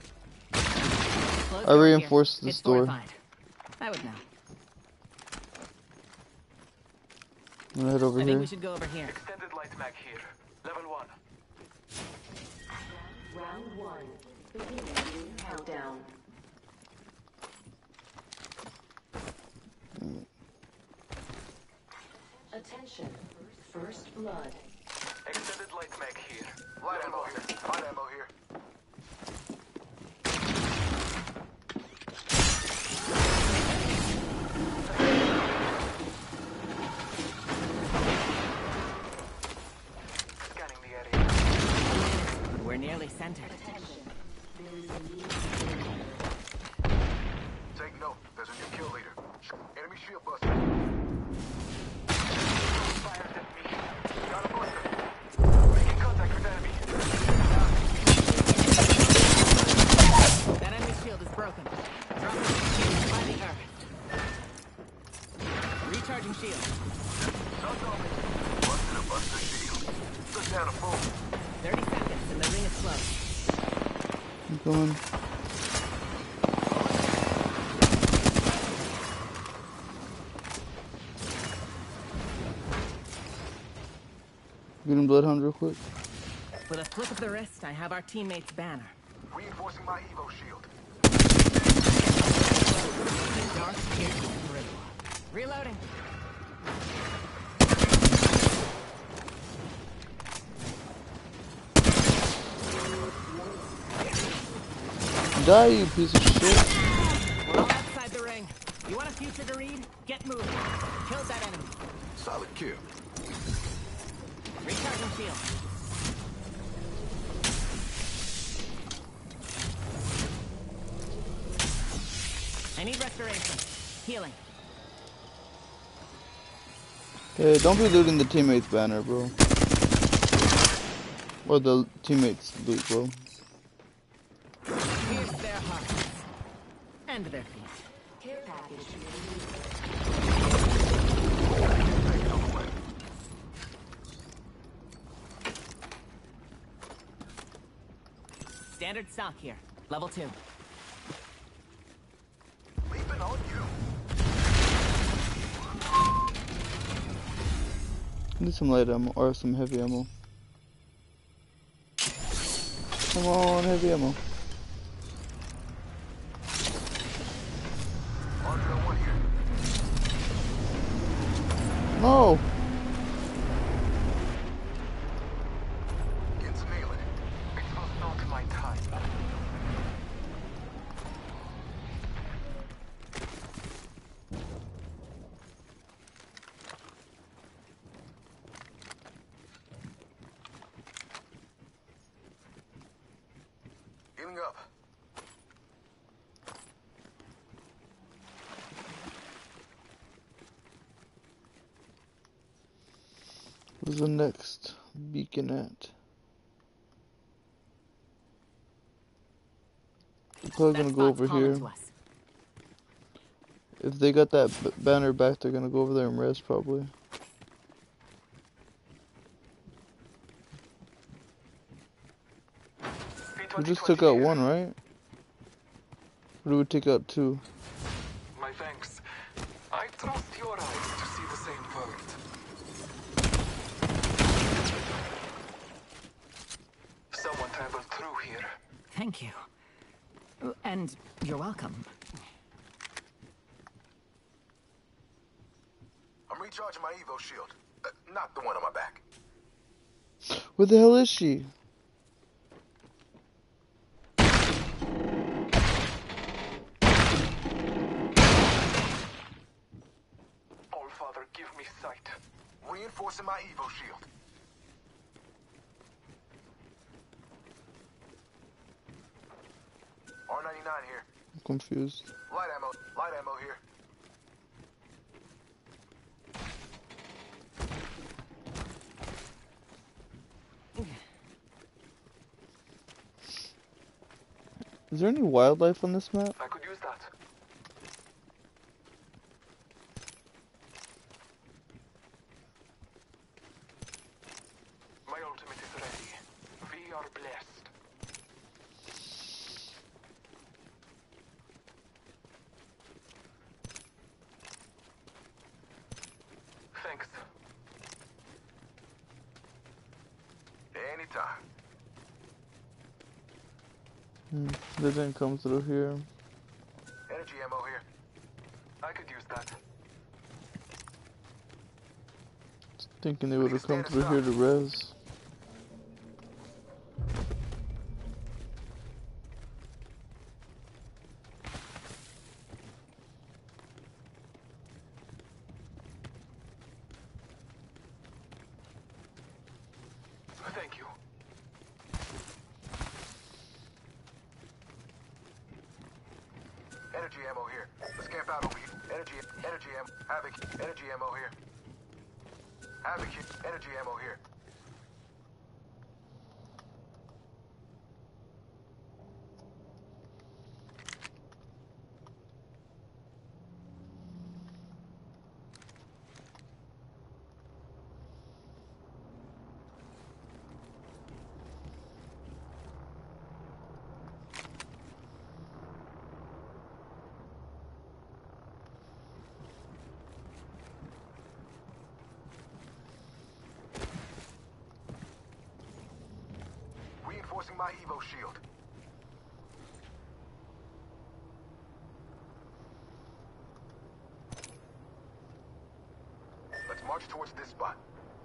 Close I reinforced this it's door. fortified. I would know. I'm gonna head over I here. think we should go over here. Extended light mag here. Level one. Round one. Beginning countdown. Attention. First blood. Extended light mag here. Light ammo here. Light ammo here. Scanning the area. We're nearly centered. Take note. There's a new kill leader. Enemy shield buster. Fires at me. Got a buster. Making contact with enemy. That enemy shield is broken. Drop it by the earth. Recharging shield. Busted a buster shield. Took down a fool. thirty seconds and the ring is close. I'm going. Getting Bloodhound real quick. With a flick of the wrist, I have our teammate's banner. Reinforcing my Evo shield. Dark piercing through. Reloading. Die, you piece of shit. We're all outside the ring. You want a future to read? Get moving. Kill that enemy. Solid kill. Recharging shield. I need restoration. Healing. Hey, don't be looting the teammate's banner, bro. Or the teammate's loot, bro. Here's their hearts. And their feet. Care package. Standard stock here. Level two. Leaping on you. Need some light ammo or some heavy ammo. Come on, heavy ammo. No. Get some healing. It was not my time. Healing up. Where's the next beacon at? We're probably gonna go over here. If they got that b banner back, they're gonna go over there and rest probably. We just took out one, right? Or did we take out two? My thanks. I trust your eyes to see the same world. Someone traveled through here. Thank you. And you're welcome. I'm recharging my Evo shield. Uh, not the one on my back. Where the hell is she? All Father, give me sight. Reinforcing my Evo shield. R ninety-nine here. I'm confused. Light ammo. Light ammo here. Is there any wildlife on this map? I could use that. My ultimate is ready. We are blessed. Thanks. Anytime. Hmm, they didn't come through here. Energy ammo here. I could use that. Thinking they would have come through here to res. Energy ammo here. Let's camp out over here. Energy, energy ammo. Havoc, energy ammo here. Havoc, energy ammo here. Reinforcing my Evo shield. Let's march towards this spot.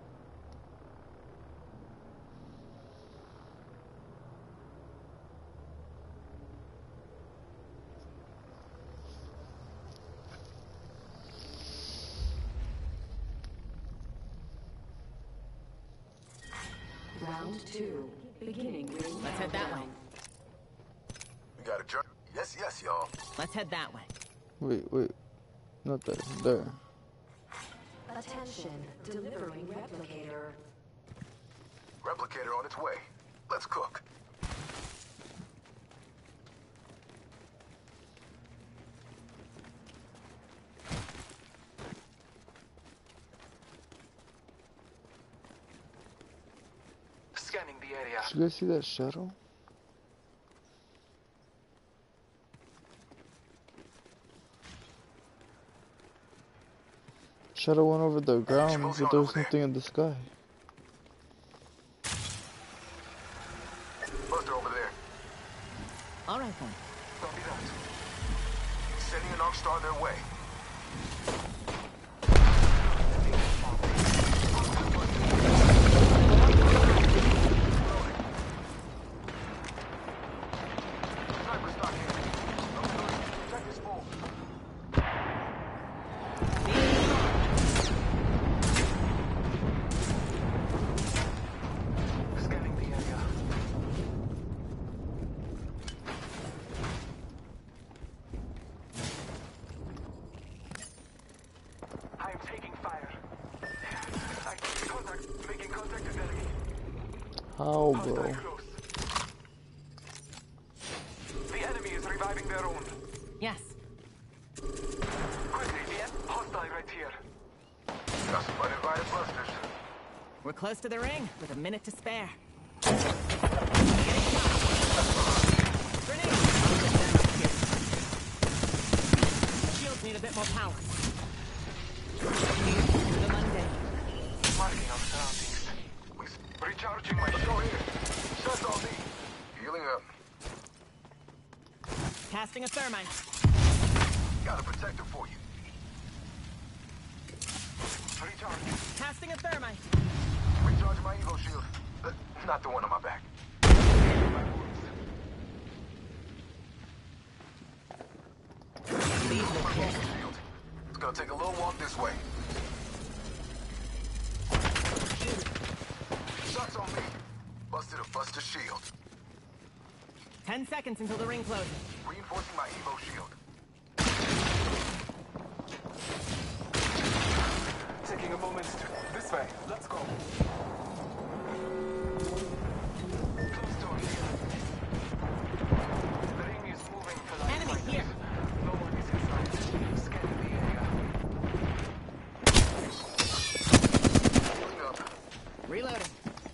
Round two. Beginning ring. Let's head that way. We got a jerk. Yes, yes, y'all. Let's head that way. Wait, wait. Not there. There. Attention. Delivering replicator. Replicator on its way. Let's cook. Scanning the area. Did you guys see that shadow? Shadow went over the ground, but there was something in the sky. Buster over there. All right then. Copy that. Sending an Arc Star their way. How, bro? The enemy is reviving their own. Yes. Quickly, the hostile right here. Got some uninvited busters. We're close to the ring, with a minute to spare. Shields need a bit more power. The Monday. Marking our surroundings. Recharging my show here. Shots on me. Healing up. Casting a thermite. Got a protector for you. Recharging. Casting a thermite. Recharging my Evo shield. Uh, not the one on my back. It's gonna take a little walk this way. Shots on me. Busted a Buster shield. Ten seconds until the ring closes. Reinforcing my Evo shield. Taking a moment. This way. Let's go. Close door here. The ring is moving to light. Enemy here. No one is inside. Scanning the area. Healing up. Reloading.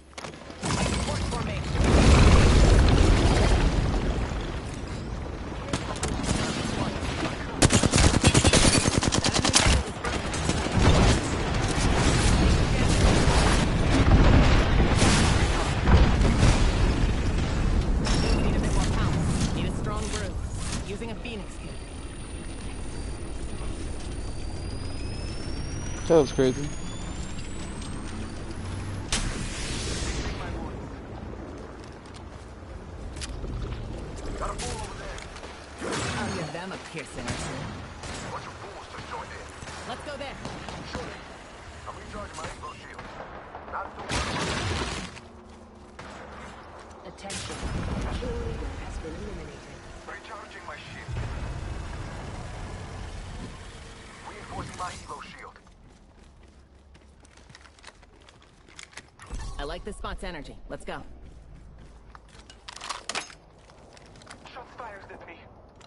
That was crazy. I'll give them a piercing or two. Bunch of fools just joined in. Let's go there. Sure. I'm recharging my Evo shield. Not the one. Attention. Kill leader has been eliminated. Recharging my shield. my Evo shield. I like this spot's energy. Let's go. Shots fired at me.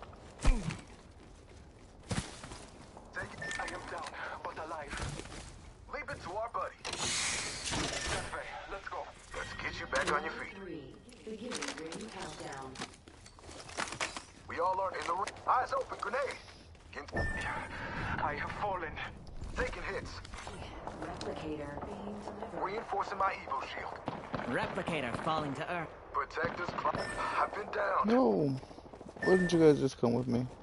I am down, but alive. Leave it to our buddy. That way, let's go. Let's get you back on your feet. Three. Beginning ring countdown. We all are in the ring. Eyes open, grenade. Get I have fallen. taking hits. Replicator being delivered. Reinforcing my Evo shield. Replicator falling to Earth. Protectors. I've been down. No. Why didn't you guys just come with me?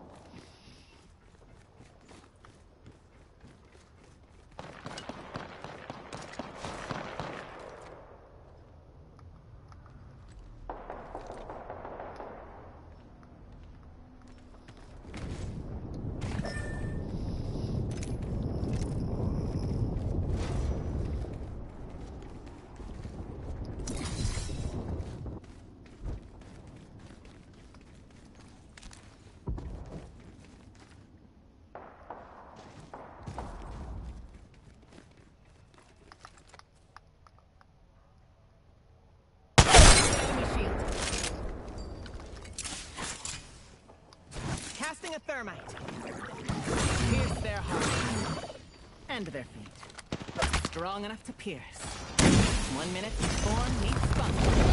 Casting a thermite. Pierce their heart. And their feet. Strong enough to pierce. One minute before meets spot.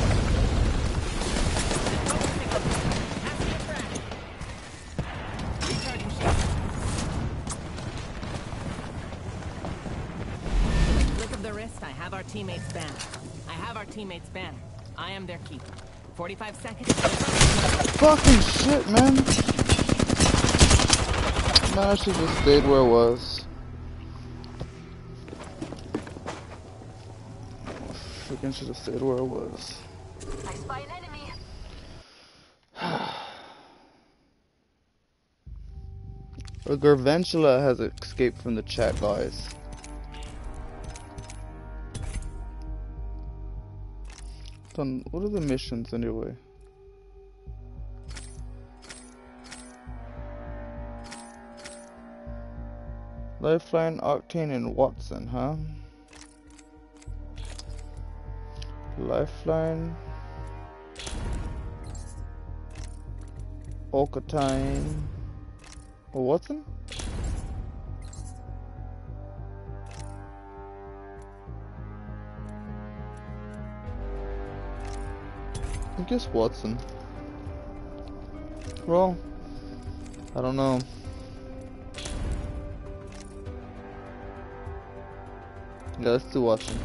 Casting a frag. Recharging shield. With a flick of the wrist, I have our teammates' banner. I have our teammates' banner. I am their keeper. forty-five seconds. Fucking shit, man. Man, I should just stayed where I was. Freaking should have stayed where I was. I spy an enemy. A Garventula has escaped from the chat, guys. Then what are the missions anyway? Lifeline, Octane, and Watson, huh? Lifeline, Octane, or Watson? I guess Watson. Well, I don't know. Yeah, let's do Watson.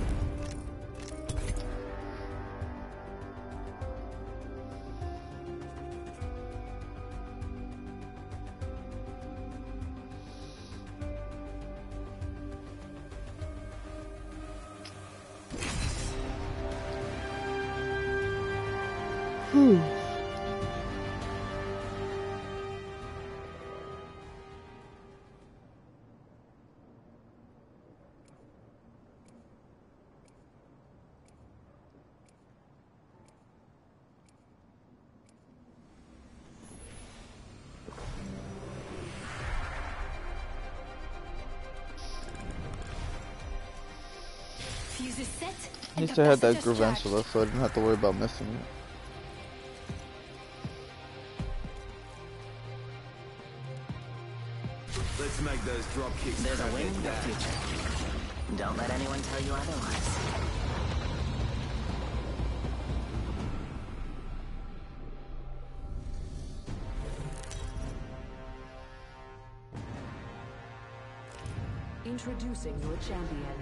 Hmm. Fuse is set. At least I had that Garventula, so I didn't have to worry about missing it. Let's make those drop kicks. There's a crack win in at the that. future. Don't let anyone tell you otherwise. Introducing your champion.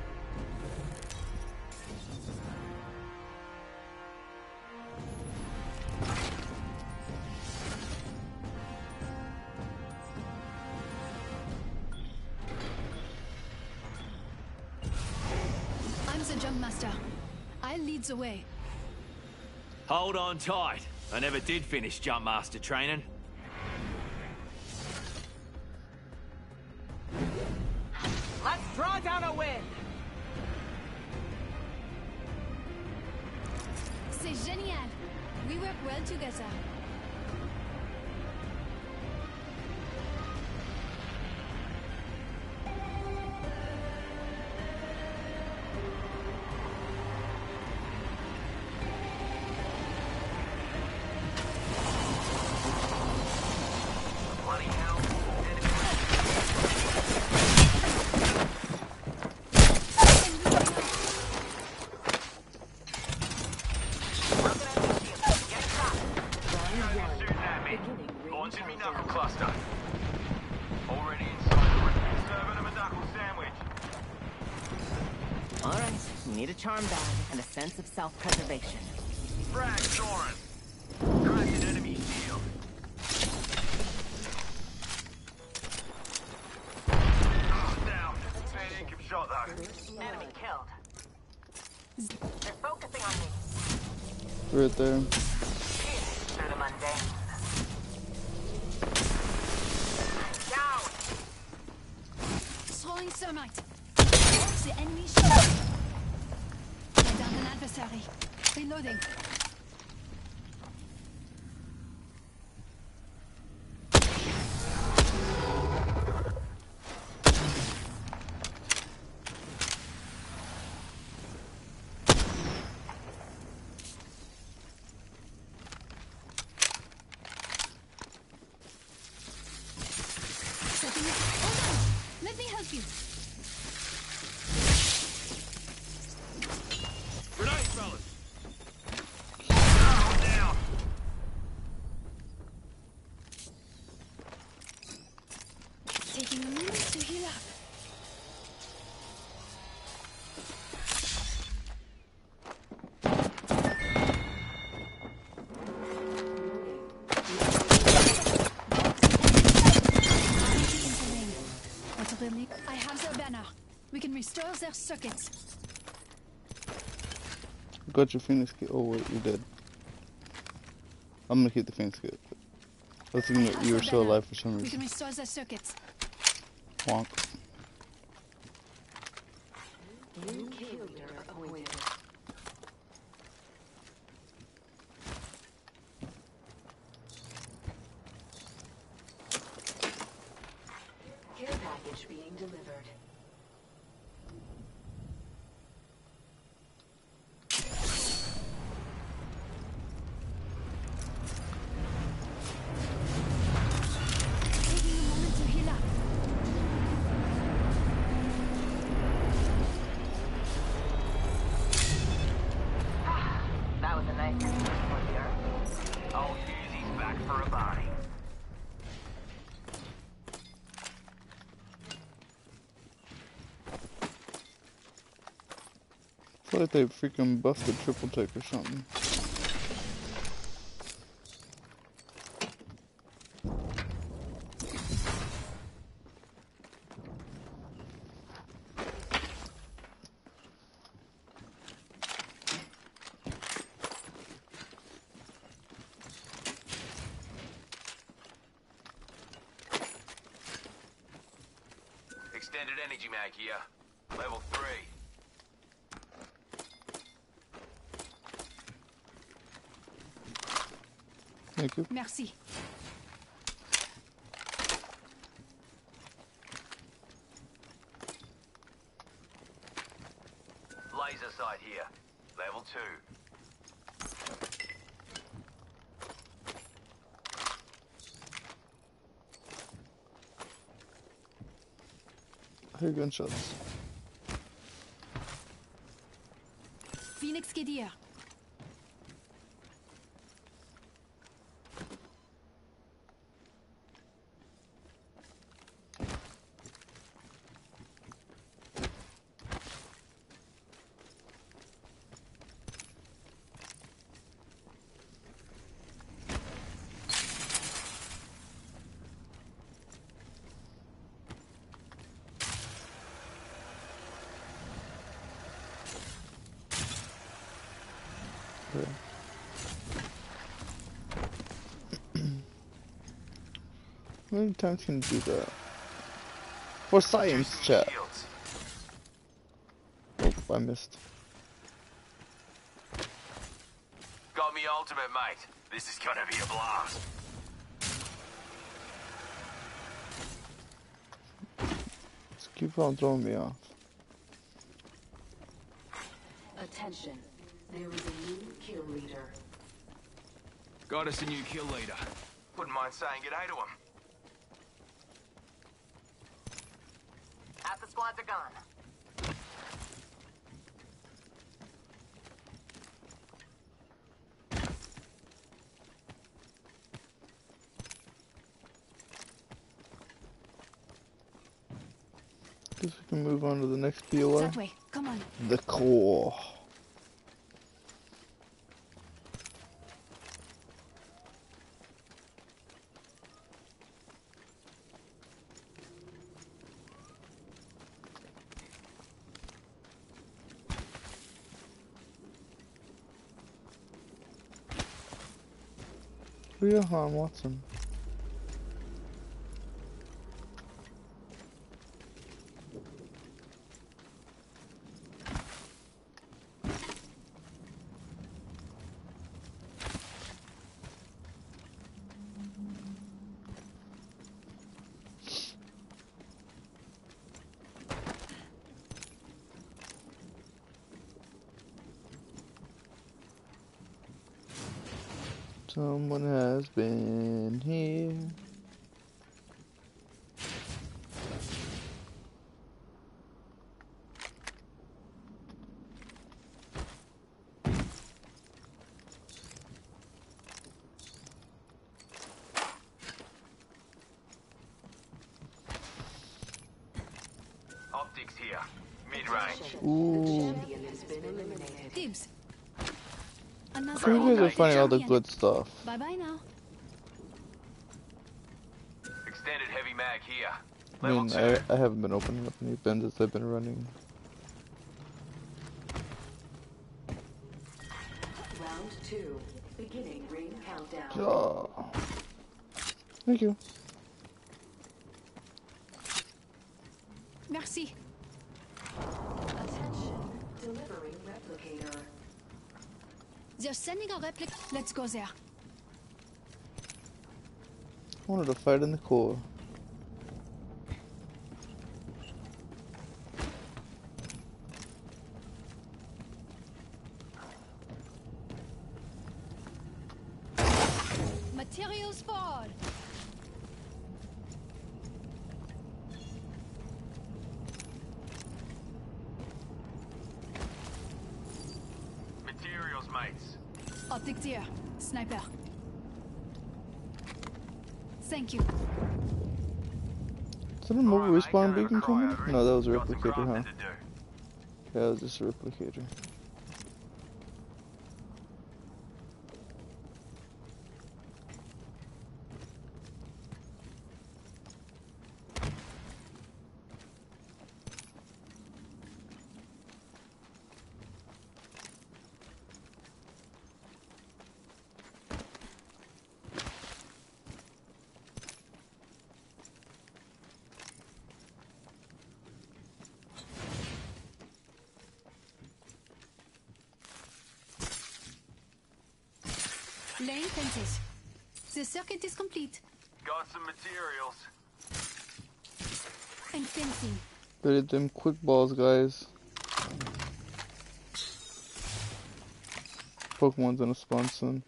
I'm the jump master. I'll lead the way. Hold on tight. I never did finish jump master training. Let's draw down a win. C'est génial. We work well together. in. Launching me knuckle cluster. Already inside. Serving him a knuckle sandwich. Alright, we need a charm bag and a sense of self-preservation. Frag Soren. Cracked an enemy shield. Oh, down. Fair income shot though. Enemy killed. They're focusing on me. Right there. Through the mundane. Down. Throwing thermite. Watch the enemy shield. I down an adversary. Reloading. Let me help you. Grenade, fellas. Oh, down. Taking a minute to heal up. I have their banner. We can restore their circuits. Got your Phoenix kit. Oh wait, you're dead. I'm gonna keep the Phoenix kit. I was thinking that you were still alive for some We can reason. restore their circuits. Wonk. New kill leader appointed. Care package being delivered. Taking a moment to heal up. That was a nice one here. Oh, Dizzy's back for a body. I feel like they freaking busted triple tech or something. Extended energy mag here. Level three. Thank you. Merci. Laser sight here. Level two. I hear gunshots. Phoenix kit here. Okay. How many times can you do that? For science chat. Oh, I missed. Got me ultimate, mate. This is gonna be a blast. Just keep on throwing me off. Attention. There is a new kill leader. Got us a new kill leader. Wouldn't mind saying good day to him. Half the squads are gone. Guess we can move on to the next P O I. That way. Come on. The core. Johan Watson. Someone has been here. Optics here. Mid-range. Ooh. Dibs. I think you guys are finding all the good stuff. Bye bye now. Extended heavy mag here. I mean, I, I haven't been opening up any bins as I've been running. Round two. Beginning ring countdown. Oh. Thank you. Merci. Attention. Delivering replicator. They're sending a replic. Let's go there. I wanted to fight in the core. Materials fall. Materials, mates. Optics here. Sniper. Thank you. Is that a mobile respawn beacon coming? No, that was a replicator, huh? Yeah, that was just a replicator. Laying fences. The circuit is complete. Got some materials. And fencing. They did them quick balls, guys. Pokemon's gonna spawn soon.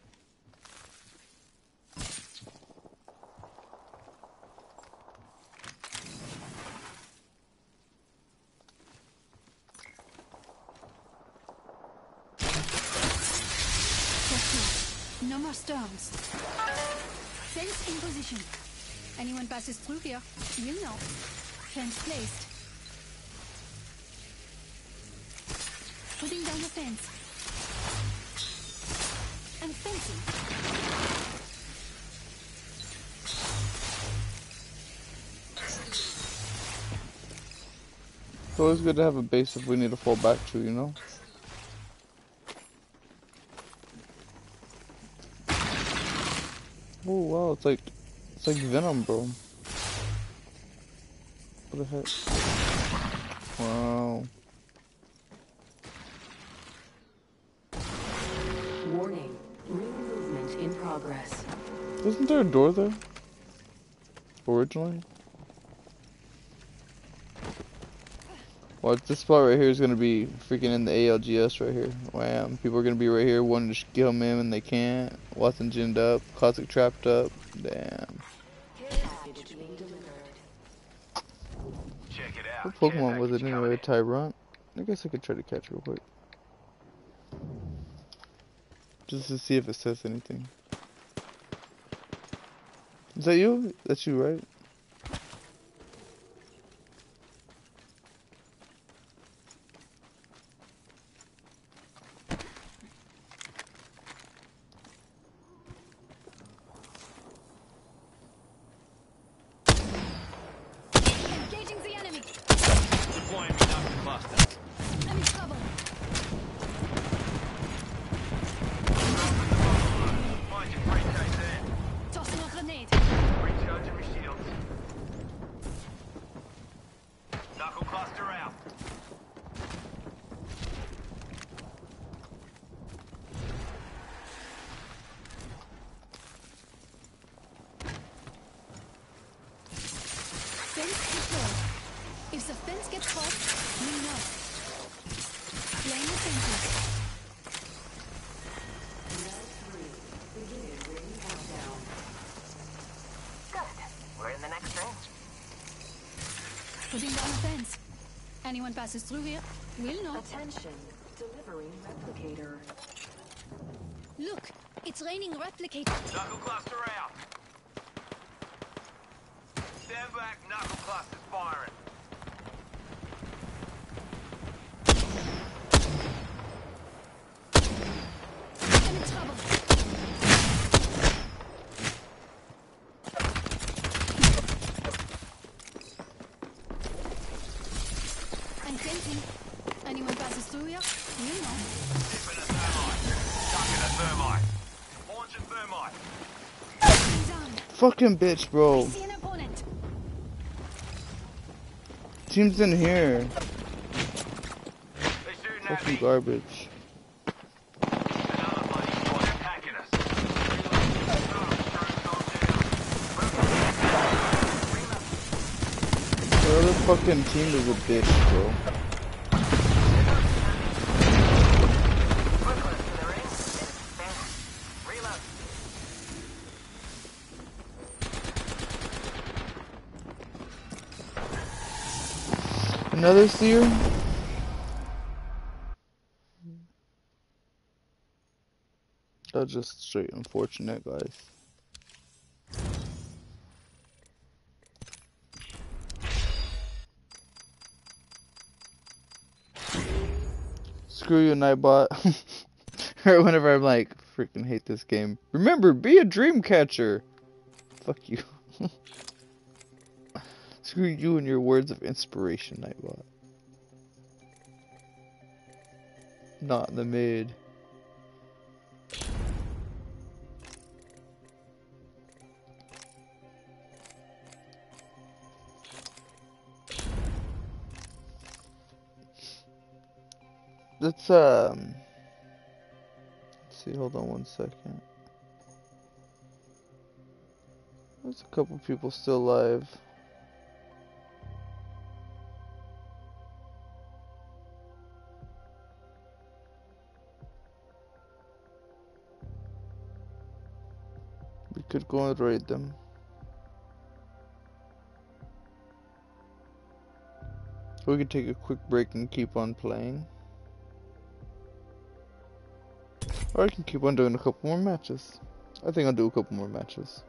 No more storms. Fence in position. Anyone passes through here, you'll know. Fence placed. Putting down the fence. And fencing. It's always good to have a base if we need to fall back to, you know? Oh wow, it's like, it's like Venom, bro. What the heck? Wow. Warning. Ring movement in progress. Wasn't there a door there? Originally? Watch, this spot right here is gonna be freaking in the A L G S right here. Wham. People are gonna be right here wanting to kill him and they can't. Watson ginned up. Classic trapped up. Damn. Check it out. What Pokemon was it anyway? Tyrant? I guess I could try to catch it real quick. Just to see if it says anything. Is that you? That's you, right? Charging my shields. Knuckle cluster out. Fence deployed. If the fence gets hot, we know. Flame the fences. Good. We're in the next range. Putting down a fence. Anyone passes through here, we'll know. Attention, delivering replicator. Look, it's raining replicators. Knuckle cluster out. Stand back, knuckle cluster's firing. I'm in trouble. I'm fencing. Anyone passes through here, we'll know. Tipping a thermite. Ducking a thermite. Launching thermite. Down. Fucking bitch, bro. See an opponent. Team's in here. They shooting at Fucking me. garbage. Another bloody squad attacking us. The other fucking team is a bitch, bro. Another seer? That's just straight unfortunate, guys. Screw you, Nightbot. Or whenever I'm like, freaking hate this game. Remember, be a dream catcher. Fuck you. Screw you and your words of inspiration, Nightbot. Not in the mid. Let's um let's see, hold on one second. There's a couple people still alive. We could go and raid them. We could take a quick break and keep on playing. Or I can keep on doing a couple more matches. I think I'll do a couple more matches.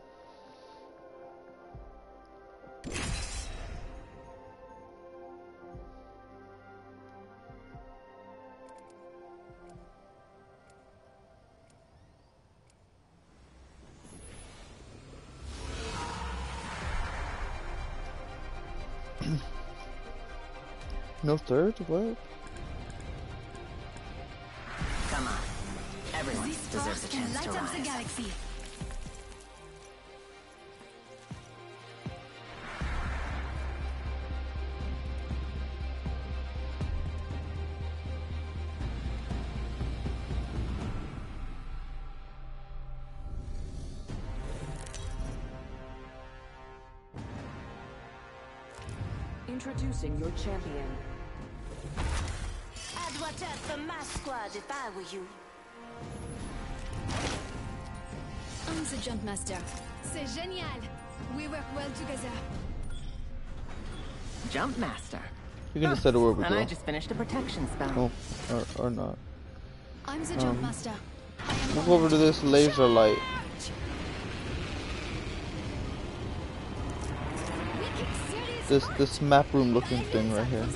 No third? What? Come on. Everyone This deserves a spark can chance light to up the rise. galaxy. Introducing your champion. I'd watch out for my squad if I were you. I'm the Jump Master. C'est génial. We work well together. Jump Master. You're gonna set a word with And I girl. just finished a protection spell. Oh, or, or not. I'm the Jump Um, Master. Move over to this laser light. This this map room looking thing right here.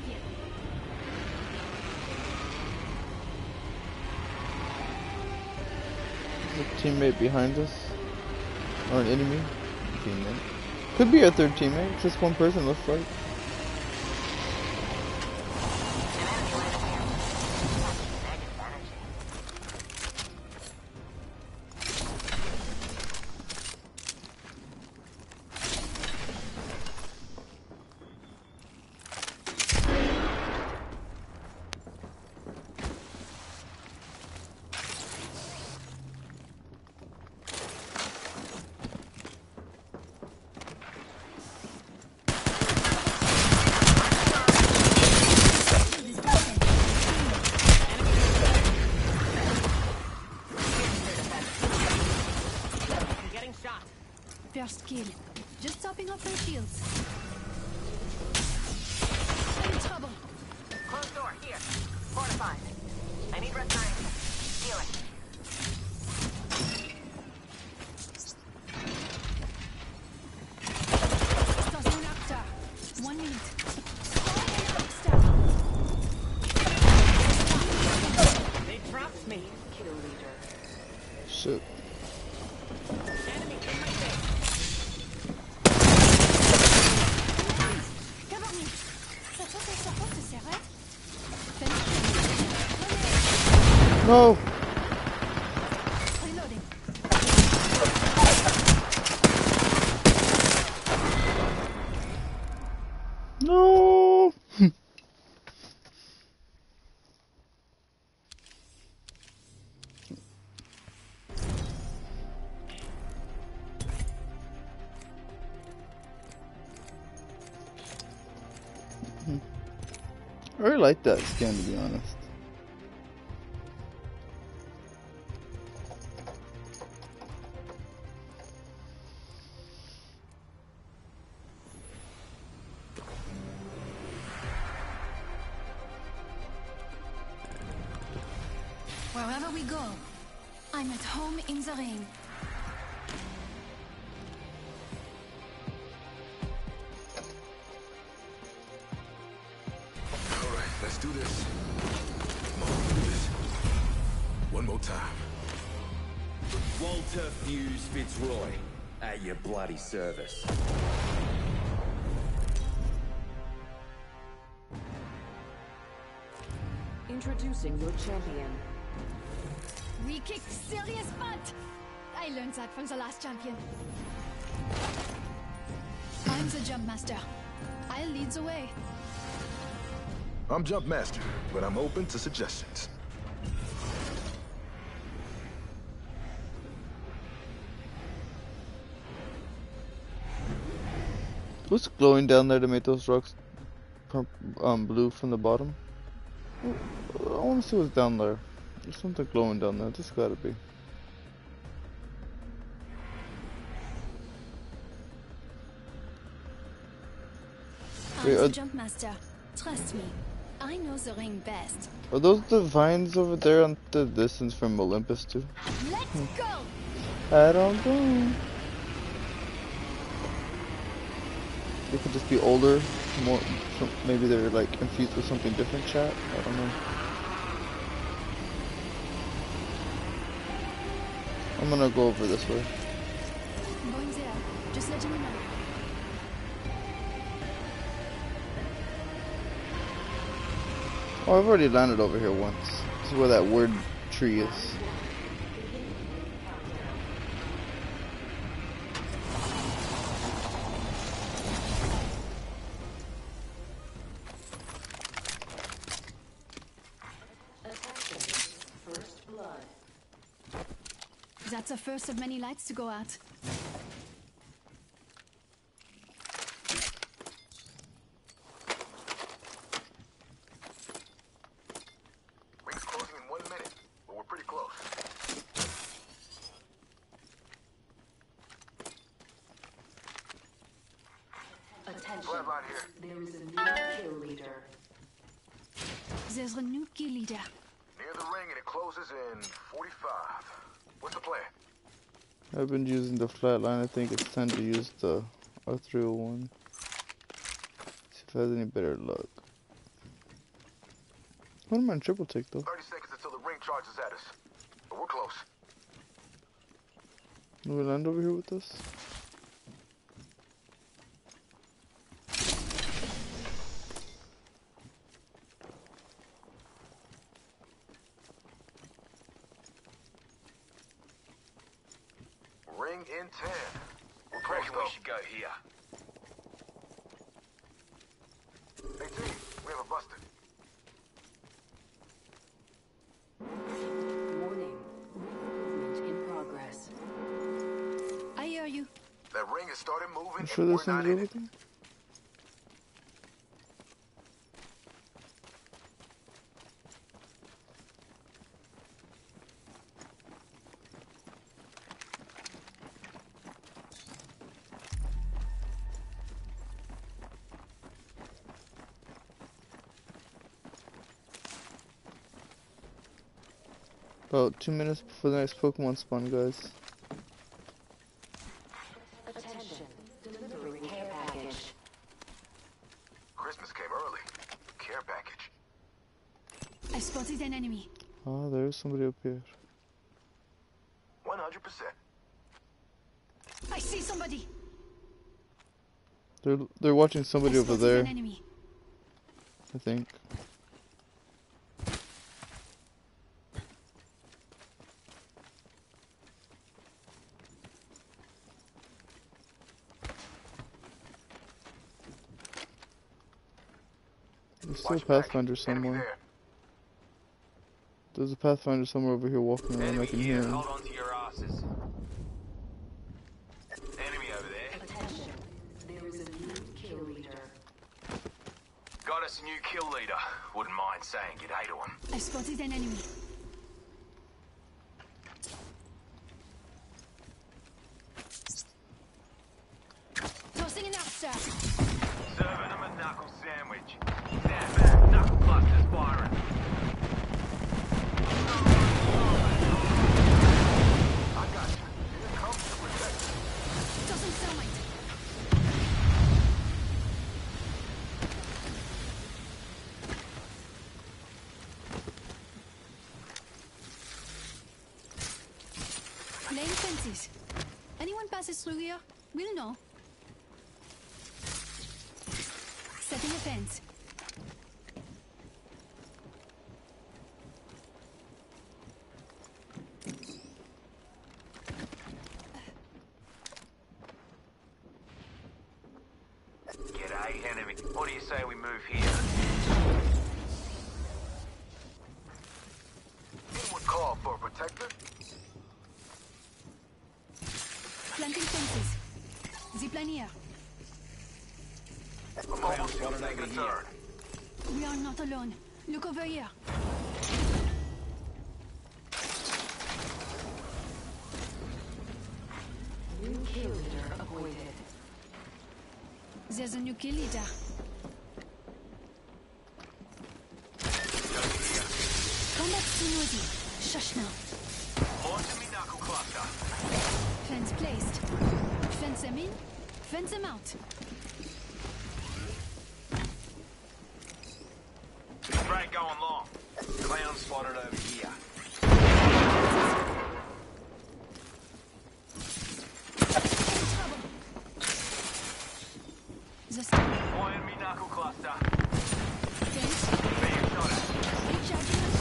There's a teammate behind us. Or an enemy. Teammate. Could be a third teammate. Just one person looks like. First kill. Just topping up their shields. I'm in trouble. Closed door, here. Fortified. I need restoration. Healing. Starting actor. One minute. They dropped me. Kill leader. Shit. Enemy in my face. Cover me. Ça peut être supposed to say, right? No. Reloading. No. I really like that skin, to be honest. Wherever we go, I'm at home in the ring. Alright, let's do this. Come on, do this. One more time. Walter Fuse Fitzroy, at your bloody service. Introducing your champion. We kicked serious butt. I learned that from the last champion. I'm the jump master. I'll lead the way. I'm Jump Master, but I'm open to suggestions. What's glowing down there to make those rocks purp um, blue from the bottom? I want to see what's down there. There's something glowing down there. This gotta be. I'm Wait, the are, jump master. Trust me. I know the ring best. are those the vines over there on the distance from Olympus too? Let's go! I don't know. They could just be older, more. Some, maybe they're like infused with something different. Chat. I don't know. I'm gonna go over this way. I'm going there. Just letting you know. Oh, I've already landed over here once. This is where that weird tree is. That's the first of many lights to go out. Ring's closing in one minute, but we're pretty close. Attention. Flatline here. There is a new kill leader. There's a new kill leader. Near the ring and it closes in forty-five. What's the plan? I've been using the flatline. I think it's time to use the R three oh one. See if it has any better luck. What am I in triple take though? thirty seconds until the ring charges at us. But we're close. Do we land over here with this? Ring in ten. We're close Reckon though. we should go here. Hey team, we have a busted. Warning. Movement in progress. I hear you. That ring has started moving You sure and there's we're not somebody in over it. there? About two minutes before the next Pokemon spawn, guys. Attention. Delivery care package. Christmas came early. Care package. I spotted an enemy. Oh, there's somebody up here. one hundred percent. I see somebody. They're they're watching somebody I over spotted there. an enemy. I think. There's still a Pathfinder somewhere. There's a Pathfinder somewhere over here walking around. I can hear him. Hold on to your asses. Enemy over there. Attention. There is a new kill leader. Got us a new kill leader. Wouldn't mind saying g'day to him. I spotted an enemy. Tossing an upstart. Serving him a knuckle sandwich. Stand back. Knuckle clusters firing. I got you. Here comes the protector. Tossing thermite. Laying fences. Anyone passes through here, we'll know. Setting a fence. G'day, enemy. What do you say we move here? Anyone call for a protector? Planting fences. Zipline here. I'm almost taking a turn. We are not alone. Look over here. New kill leader appointed. There's a new kill leader. Combat soon ready. Shush now. Launching me knuckle cluster. Fence placed. Fence them in. Fence them out. Straight going long. Clown spotted over here. The Flying me knuckle cluster. fence. Being shot at. Recharging my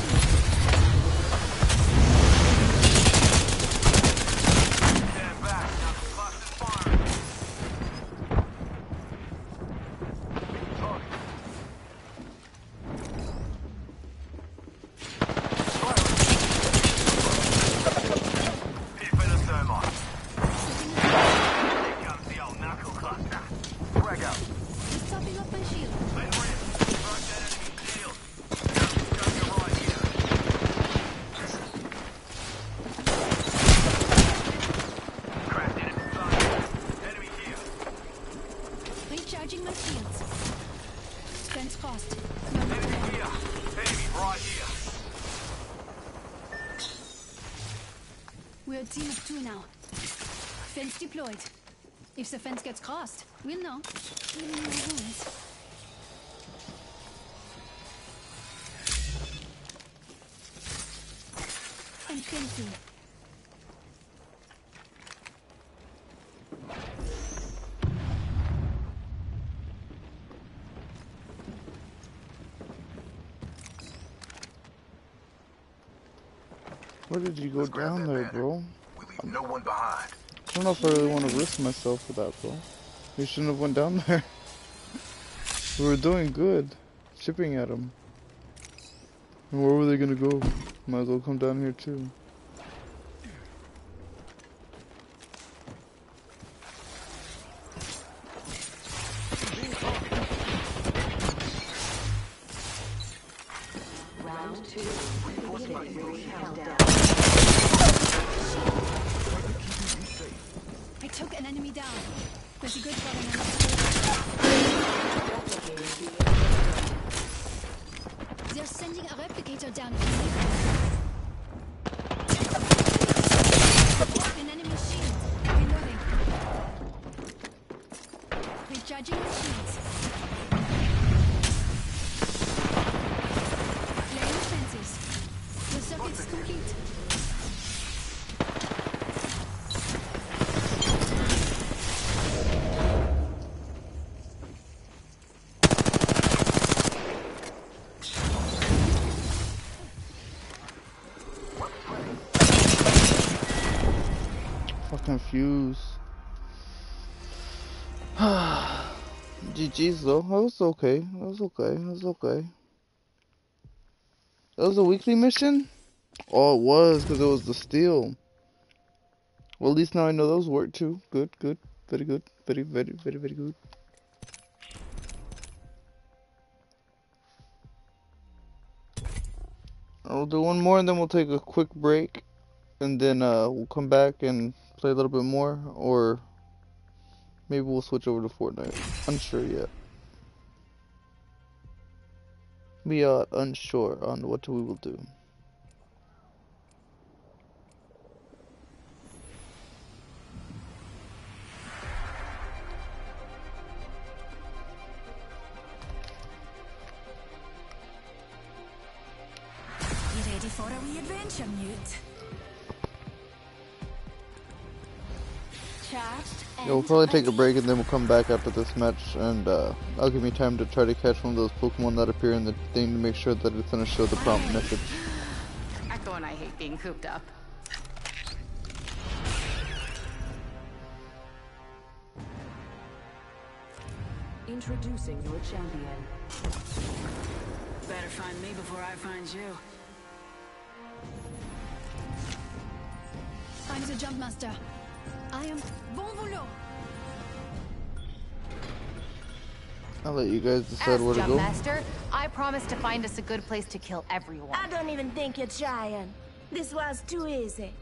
Stand back. Knuckle cluster's firing. Hit for the thermite. Here comes the old knuckle cluster. Frag out. Just topping up my shield. Let rip. Crush that enemy shield. Knuckle cluster right here. Cracked enemy side. Enemy here. Recharging my shields. Fence crossed. Enemy here. Enemy right here. We're a team of two now. Fence deployed. If the fence gets crossed, we'll know. Even in the ruins. And fencing. Where did you go down there, bro? We leave no one behind. I don't know if I really want to risk myself for that, bro. We shouldn't have went down there. We were doing good. Chipping at them. And where were they gonna go? Might as well come down here too. Round two. Beginning countdown. I took an enemy down. Was he good for an They're sending a replicator down. Recharging the shields. Laying the fences. The circuit's complete. Confused. G G's though. That was okay. That was okay. That was okay. That was a weekly mission? Oh, it was, because it was the steel. Well, at least now I know those work too. Good, good. Very good. Very, very, very, very good. I'll do one more and then we'll take a quick break. And then uh, we'll come back and play a little bit more, or maybe we'll switch over to Fortnite. Unsure yet. We are unsure on what we will do. You ready for a wee adventure, Newt? Yeah, we'll probably take a break and then we'll come back after this match, and uh, I'll give me time to try to catch one of those Pokemon that appear in the thing to make sure that it's gonna show the prompt message. Echo and I hate being cooped up. Introducing your champion. Better find me before I find you. I'm the Jump Master. I am Bon Vouloir. I'll let you guys decide As where to Jump go. Master, I promise to find us a good place to kill everyone. I don't even think you're trying. This was too easy.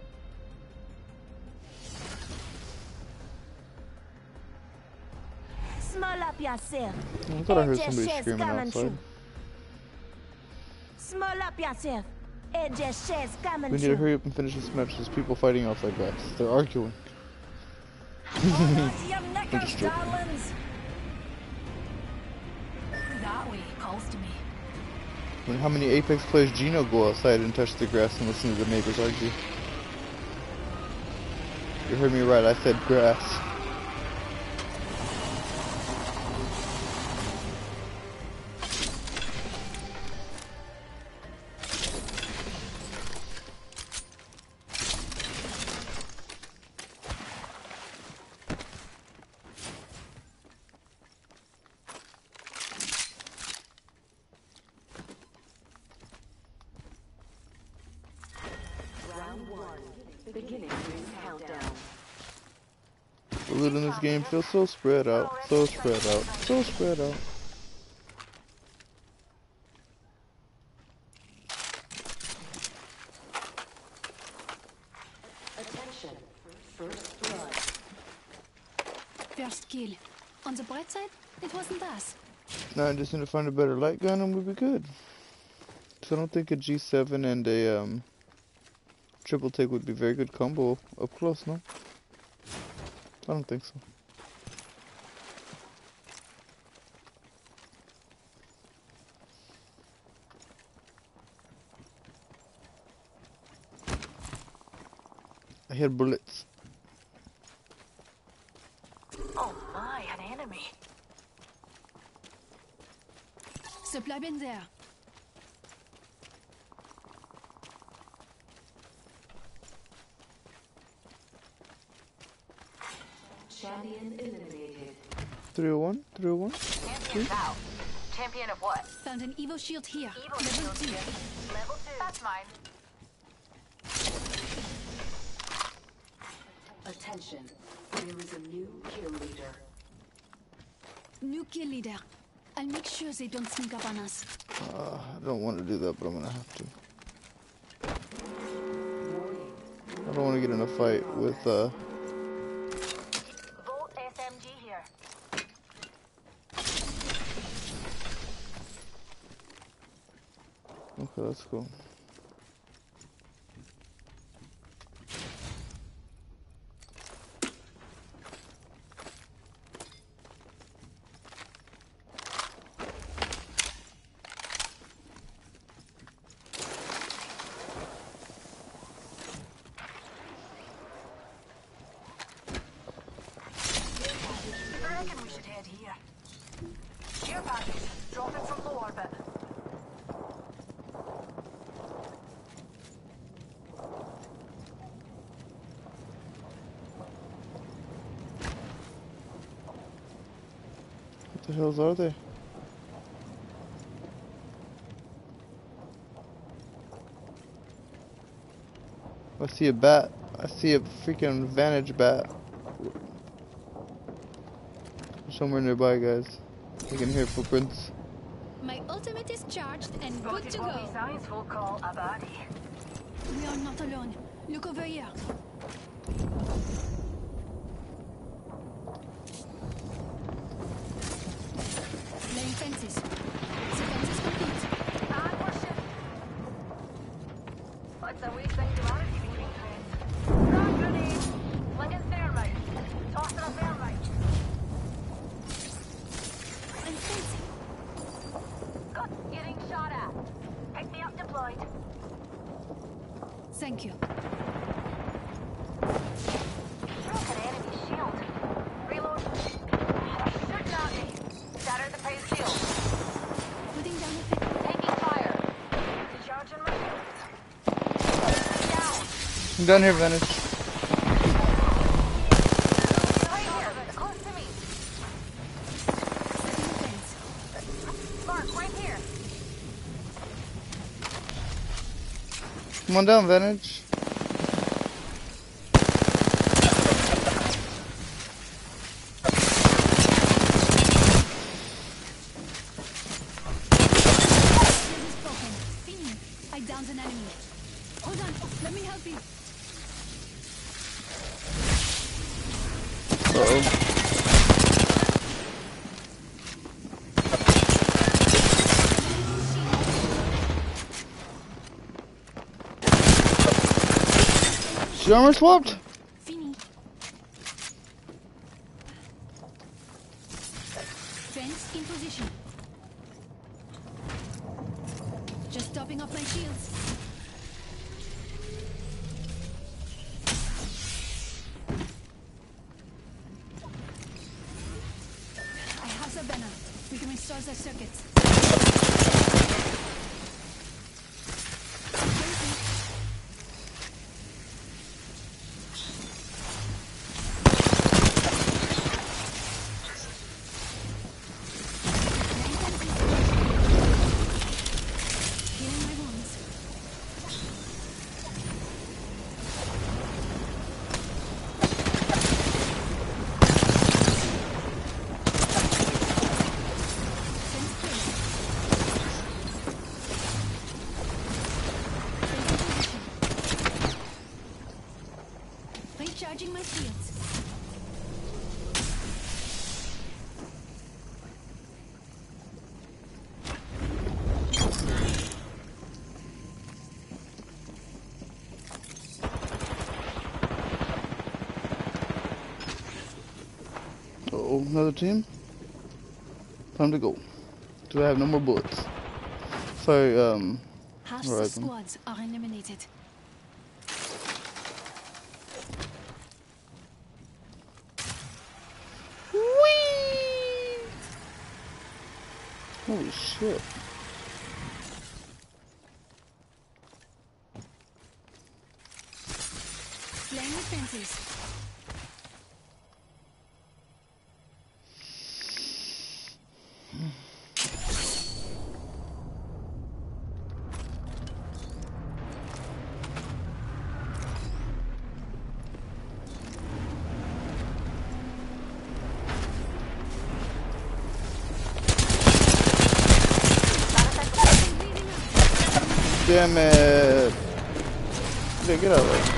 Small up yourself. I thought I heard A J somebody Shez screaming coming outside. through. Small up yourself. A J Shez coming We need to through. hurry up and finish this match. There's people fighting outside, guys. They're arguing. Hold on to your I'm knickers, just joking. darlings. That way calls to me. I mean, how many Apex players Gino go outside and touch the grass and listen to the neighbors argue? You heard me right, I said grass. Beginning ring countdown. The loot in this game feels so spread out, so spread out, so spread out. Attention. First blood. First kill. On the bright side, it wasn't us. Now I just need to find a better light gun and we'll be good. So I don't think a G seven and a um, triple take would be very good combo up close, no? I don't think so. I hear bullets. Oh my, an enemy. Supply bin there. Champion eliminated. three oh one? three oh one? Champion out. Champion of what? Found an Evo shield here. Evo Level shield two. here. Level two. That's mine. Attention. There is a new kill leader. New kill leader. I'll make sure they don't sneak up on us. Uh, I don't want to do that, but I'm gonna have to. I don't want to get in a fight with, uh... Volt S M G here. Okay, let's go. head here. Care package. Dropping from low orbit. What the hells are they? I see a bat. I see a freaking Vantage bat. Somewhere nearby, guys. I can hear footprints. My ultimate is charged and good Spotted to what go. we science will call a baddie. We are not alone. Look over here. Laying fences. The fence is complete. And we're shit. What's a weak thing to manage between trains? Start grenade. Flinging thermite. Tossing a thermite. And fencing. Good. Getting shot at. Pick me up deployed. Thank you. Broken enemy shield. Reload. Shooting at me. Shatter the phase shield. Putting down a fence. Taking fire. Recharging my shield. Down. I'm down here, Vantage. Right here. Close to me. Setting a fence. Mark, right here. Come on down, Vantage. This is broken. Fini. I downed an enemy. Hold on. Let me help you. Uh-oh. She armor swapped? Fini. Fence in position. Just topping up my shields. I have the banner. We can restore the circuits. Healing my wounds. Fence clear. Fence in position. Recharging my shields. Uh-oh, another team? Time to go. Do I have no more bullets? Sorry, um... Half the Horizon. squads are eliminated. Holy shit. Playing with fences. Damn it. Yeah, get out of there.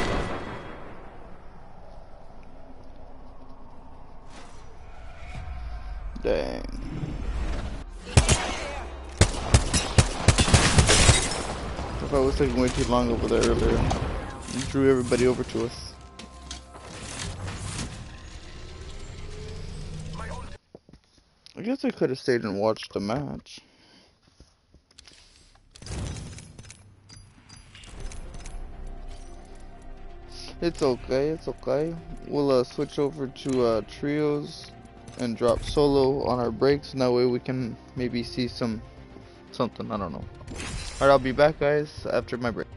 Dang. I thought it was taking way too long over there earlier. You drew everybody over to us. I guess I could have stayed and watched the match. It's okay, it's okay. We'll uh, switch over to uh, trios and drop solo on our breaks, and that way we can maybe see some something. I don't know. Alright, I'll be back, guys, after my break.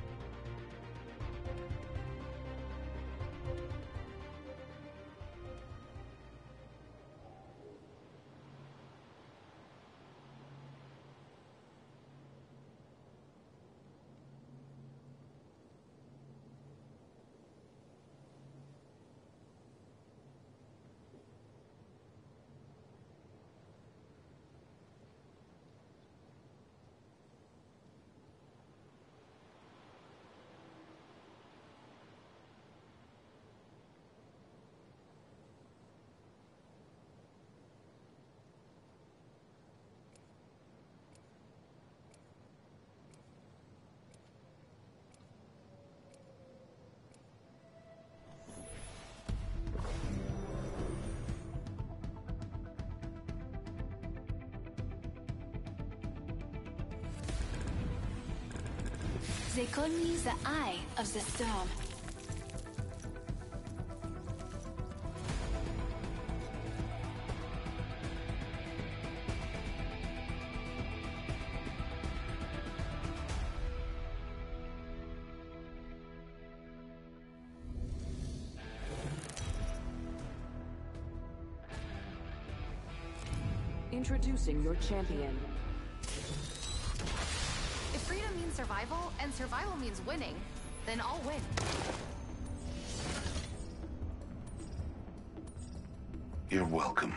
They call me the Eye of the Storm. Introducing your champion. If freedom means survival, and survival means winning, then I'll win. You're welcome.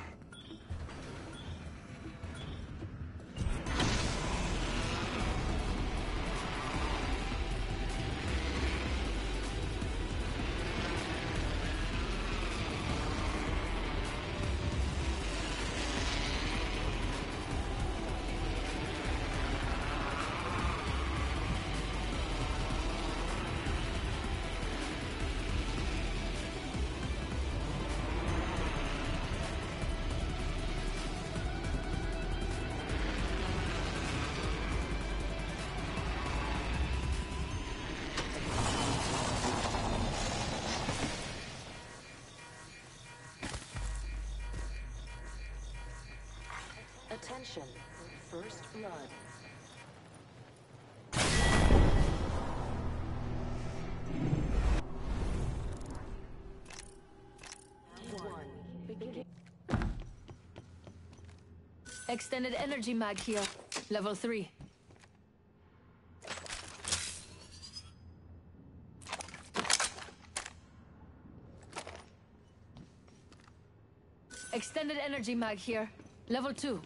Attention, first blood. Extended energy mag here. Level three. Extended energy mag here. Level two.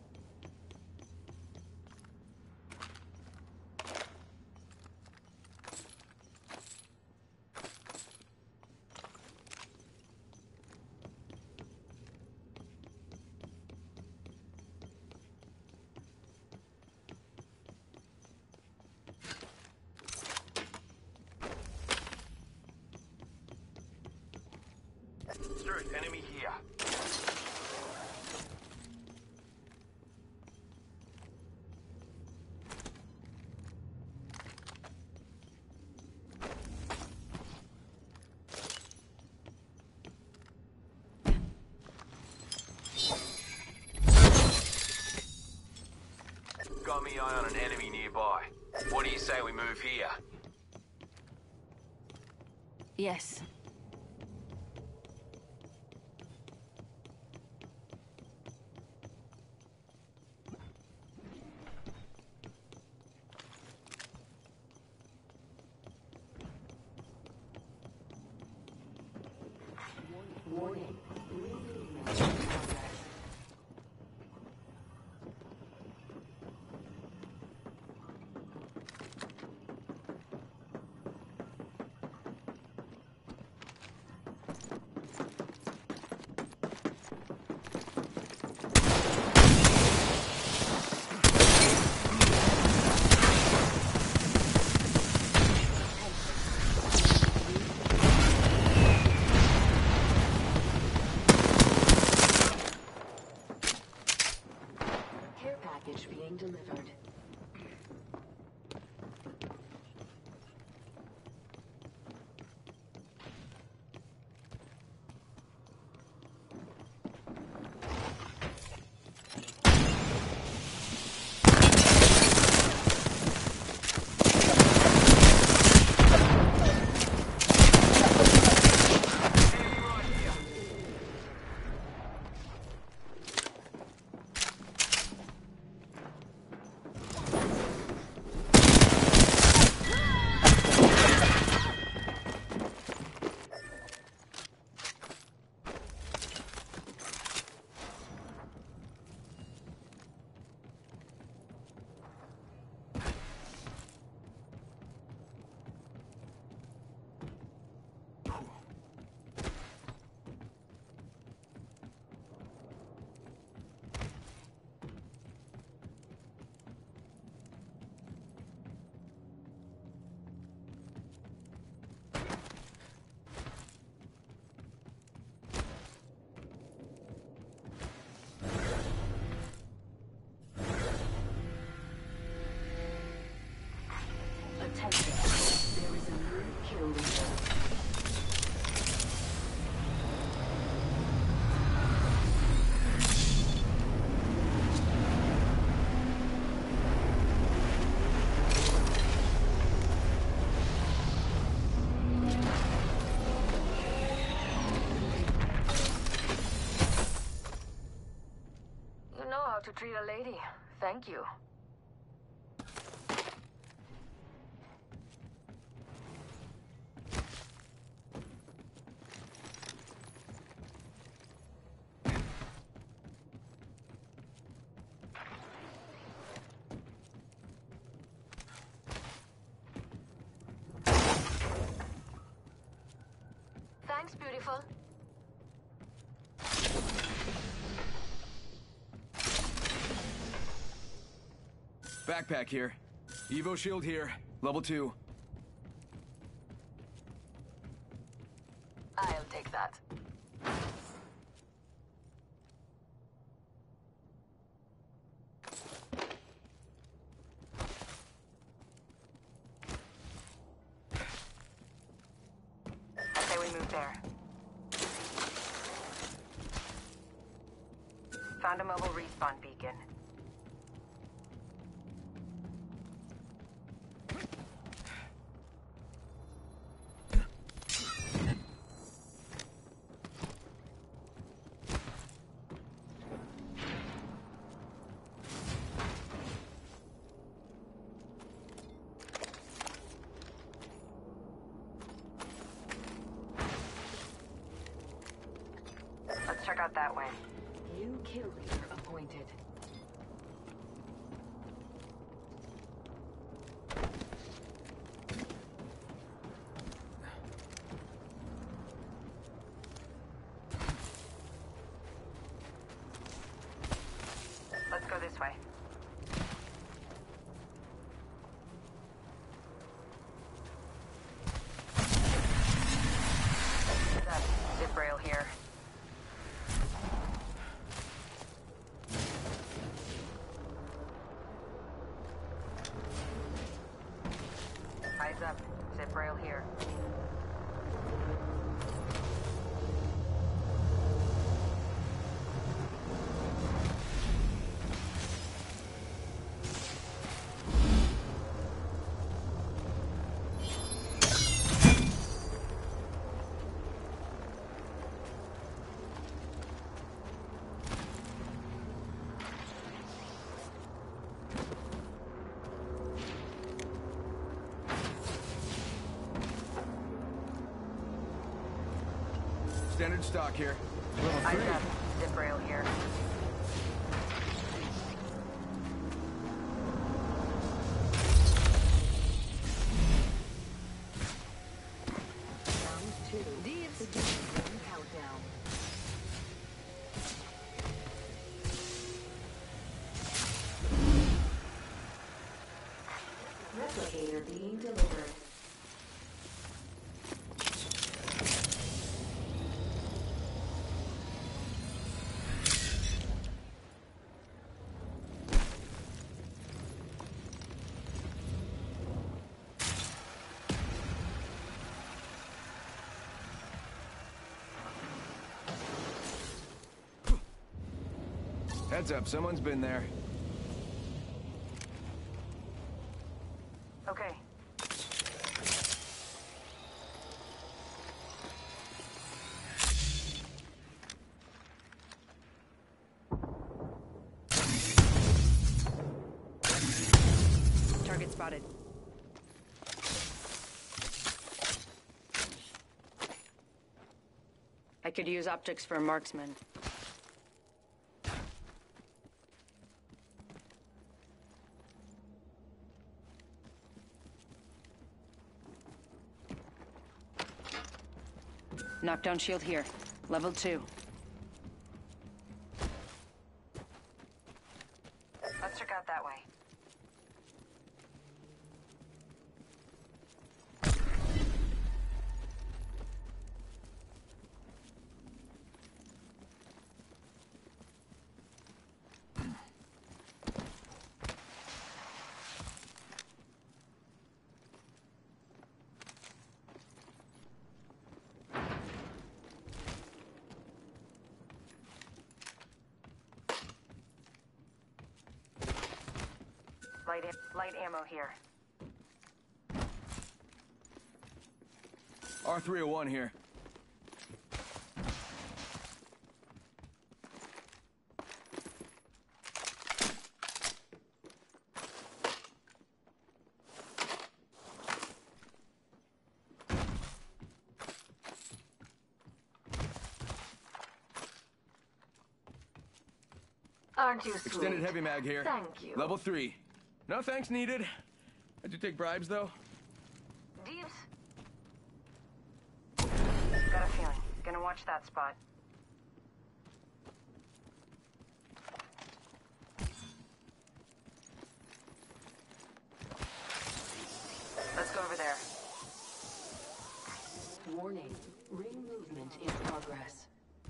Sir, enemy here. Got me eye on an enemy nearby. What do you say we move here? Yes. Warning. Being delivered. how to treat a lady. Thank you. Thanks, beautiful. Backpack here. Evo shield here. Level two. I'll take that. I say we move there. Found a mobile respawn beacon. Let's check out that way. New kill leader appointed. Let's go this way. That zip rail here. Eyes up. Zip rail here. Standard stock here. Level Eyes three. up. Zip rail here. Round two. Dibs. Beginning countdown. Replicator being delivered. Heads up, someone's been there. Okay. Target spotted. I could use optics for a marksman. Knockdown shield here. Level two. Let's check out that way. Light, light ammo here. R three oh one here. Aren't you sweet? Extended heavy mag here. Thank you. Level three. No thanks needed. I do take bribes, though. Deeps? Got a feeling. Gonna watch that spot. Let's go over there. Warning. Ring movement in progress.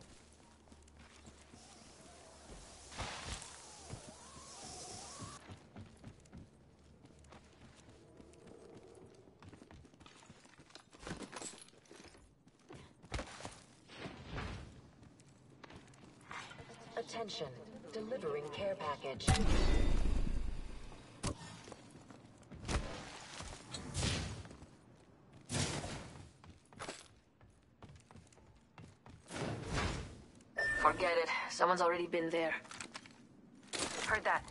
Attention. Delivering care package. Forget it. Someone's already been there. Heard that.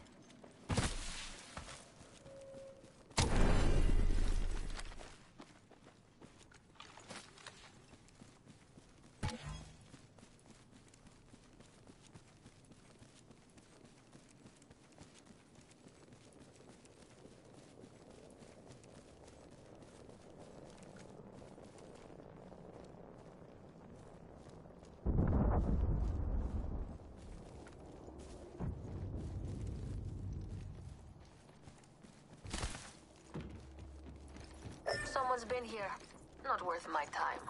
Someone's been here. Not worth my time.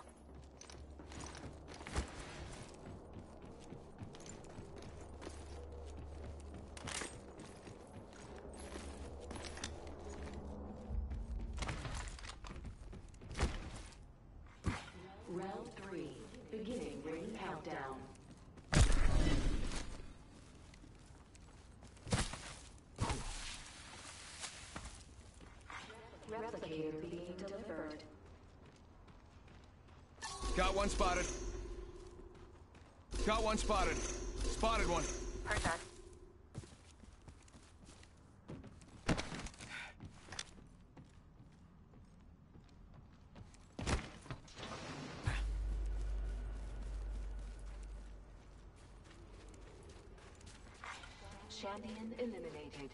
Round three. Beginning ring countdown. Replicator being delivered. Got one spotted. Got one spotted. Spotted one. Heard that. Champion eliminated.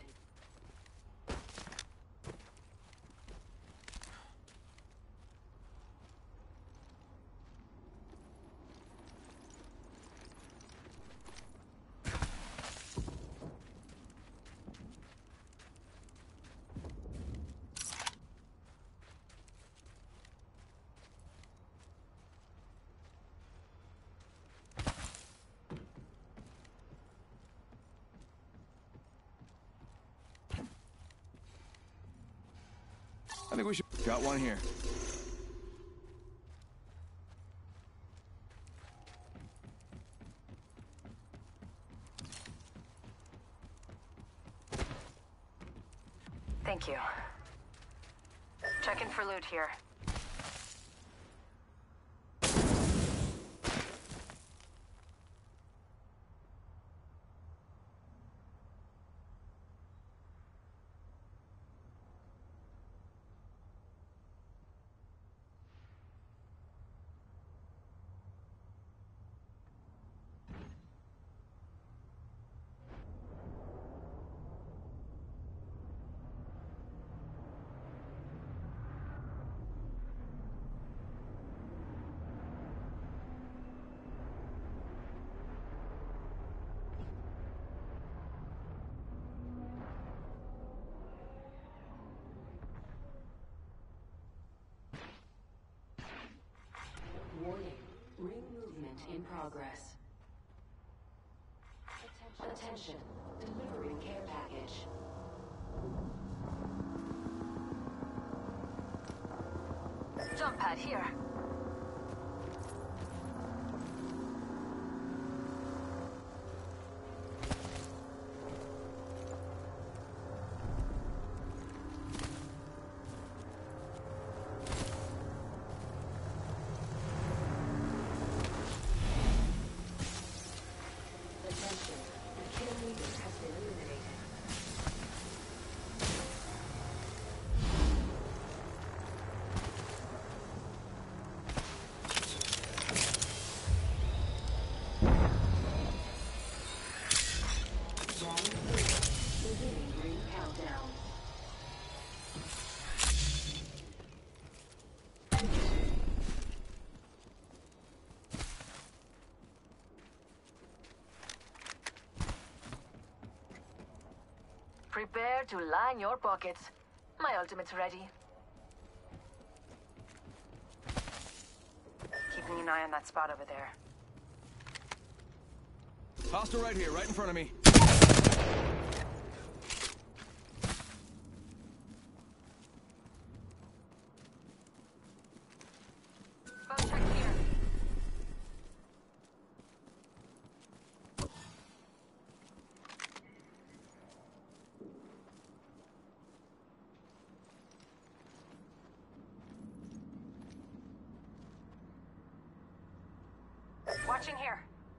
I think we should... Got one here. Thank you. Checking for loot here. Warning. Ring movement in progress. Attention. Delivering care package. Jump pad here. Attention. The kill leader has been eliminated. Prepare to line your pockets. My ultimate's ready. Keeping an eye on that spot over there. Hostile right here, right in front of me. Phone check here. Watching here.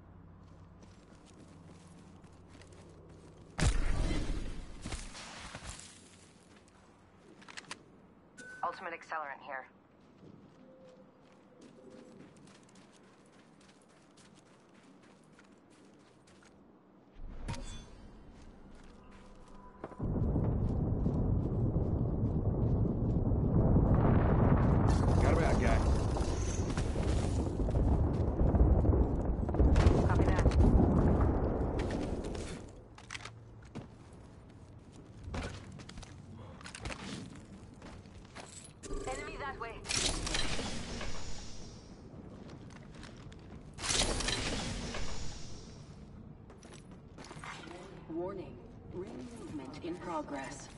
Ultimate accelerant here. Got a bad guy. Copy that. Enemy that way. Warning. Ring movement in progress.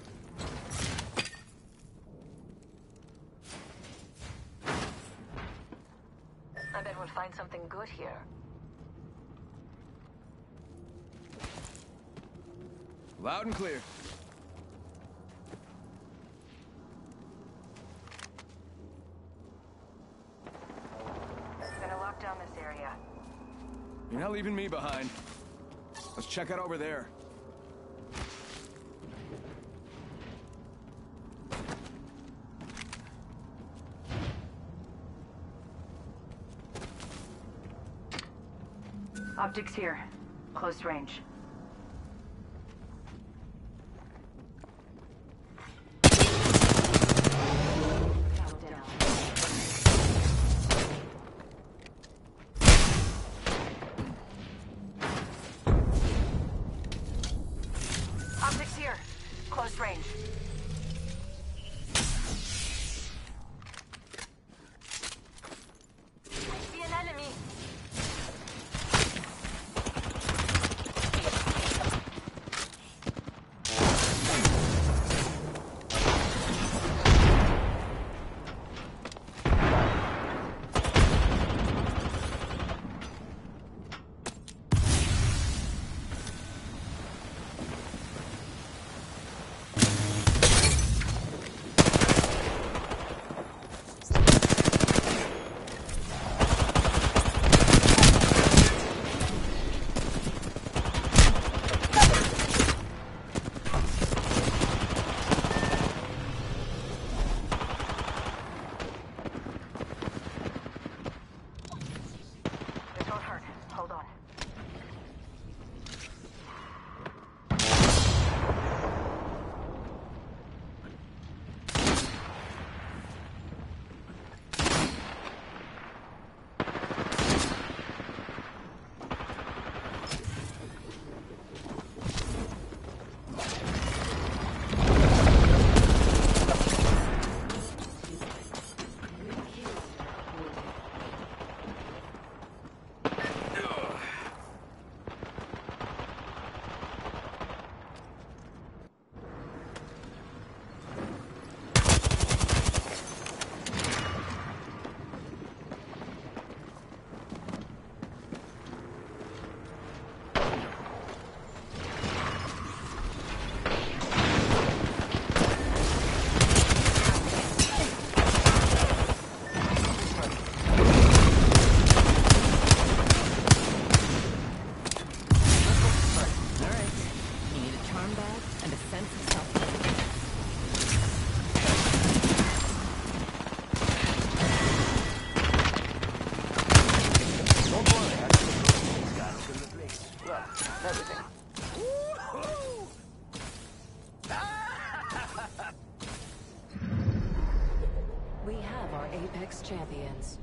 I bet we'll find something good here. Loud and clear. Gonna lock down this area. You're not leaving me behind. Let's check out over there. Optics here. Close range. Optics here. Close range. I see an enemy. This won't hurt. Hold on. We have our Apex champions.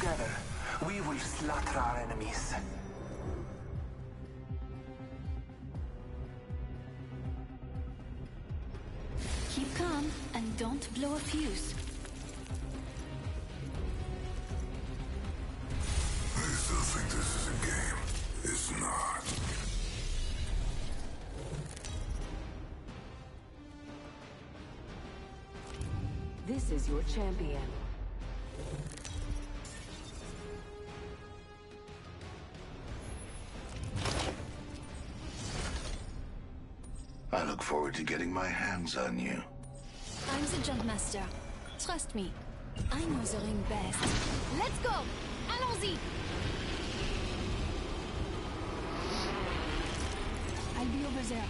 Together, we will slaughter our enemies. Keep calm and don't blow a fuse. They still think this is a game. It's not. This is your champion. I look forward to getting my hands on you. I'm the jump master. Trust me. I know the ring best. Let's go! Allons-y! I'll be over there.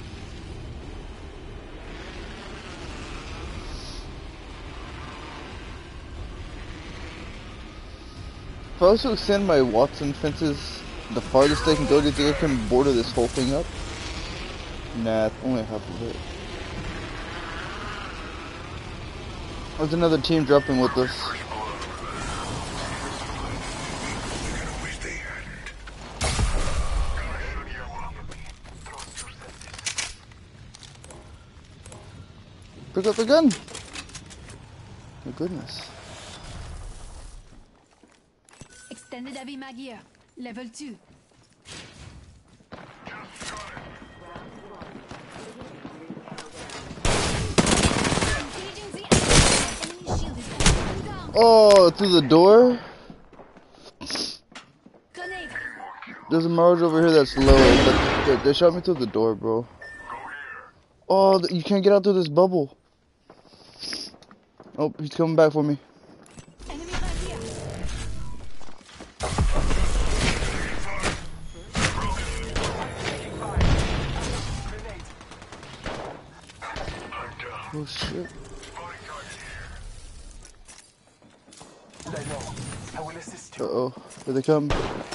If I was to extend my Watson fences the farthest they can go, do you think I can border this whole thing up? Nah, only half of it. There's another team dropping with us. Pick up the gun! My goodness. Extended heavy mag here. Level two. Oh, through the door? There's a Mirage over here that's low, but they, they shot me through the door, bro. Oh, you can't get out through this bubble. Oh, he's coming back for me. Oh shit. Uh oh, here they come.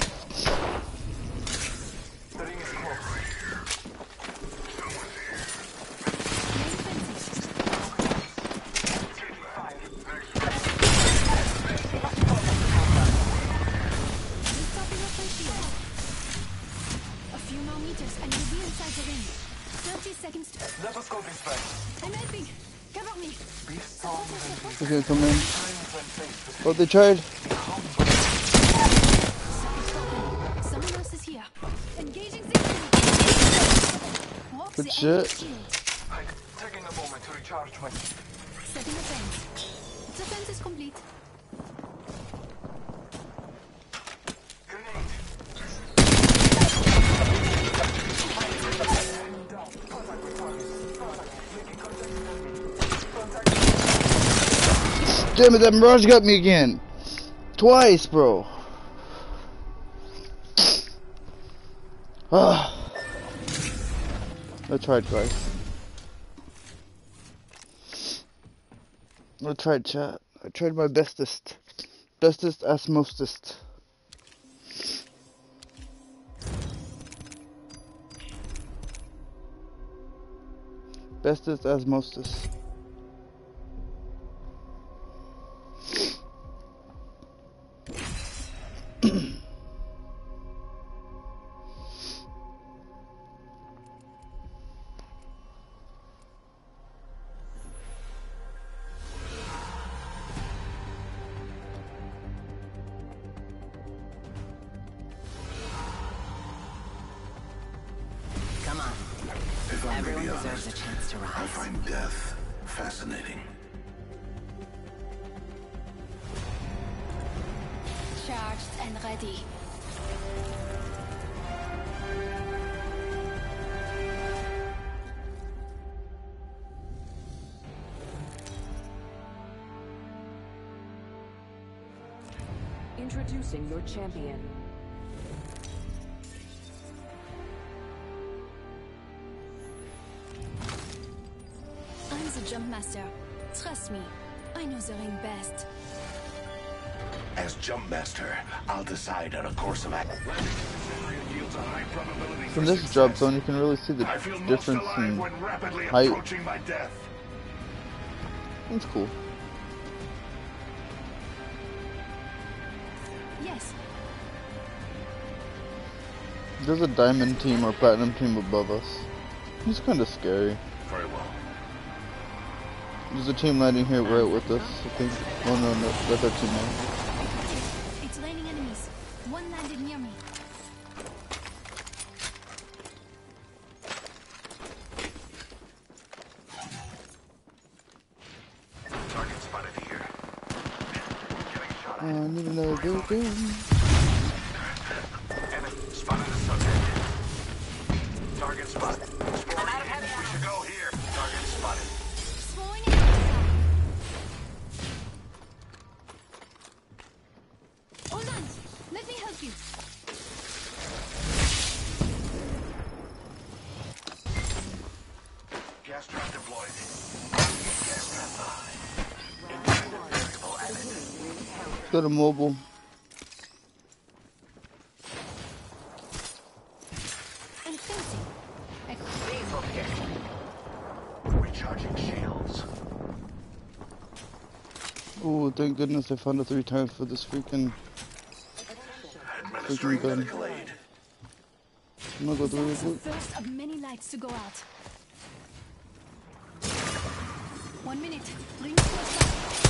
A few more meters and you'll be inside the ring. thirty seconds to... Let us go this way. I'm helping. Cover me. Be strong. They're gonna come in. Oh, they tried. Someone else is here. Engaging the enemy. Good shit. Taking a moment to recharge my... Setting a fence. The fence is complete. Damn it, that Mirage got me again. Twice, bro. Ah. I tried, guys. I tried, chat. I tried my bestest. Bestest as mostest. Bestest as mostest. Come on. If I may Everyone be deserves honest, a chance to rise. I find death fascinating. Charged and ready. Introducing your champion. I'm the jump master. Trust me. I know the ring best. As jump master, I'll decide on a course of action. From this drop zone, you can really see the difference in height. My death. That's cool. There's a diamond team or platinum team above us. It's kind of scary. Very well. There's a team landing here right with us, I think. Oh no, no, that's our teammate. It's raining enemies. One landed near me. Target spotted here. Getting shot I need another good gun. Enemy spotted a subject. Target spotted. I'm out of heavy ammo. We should go here. Target spotted. Throwing it. Hold on. Let me help you. Gas trap deployed. Gas trap live. Intended variable added. Got a mobile. I'm fencing. I Recharging shields. Oh, thank goodness I found it three times for this freaking freaking gun. I'm gonna go through That's the it. first of many lights to go out. One minute. Bring to a stop.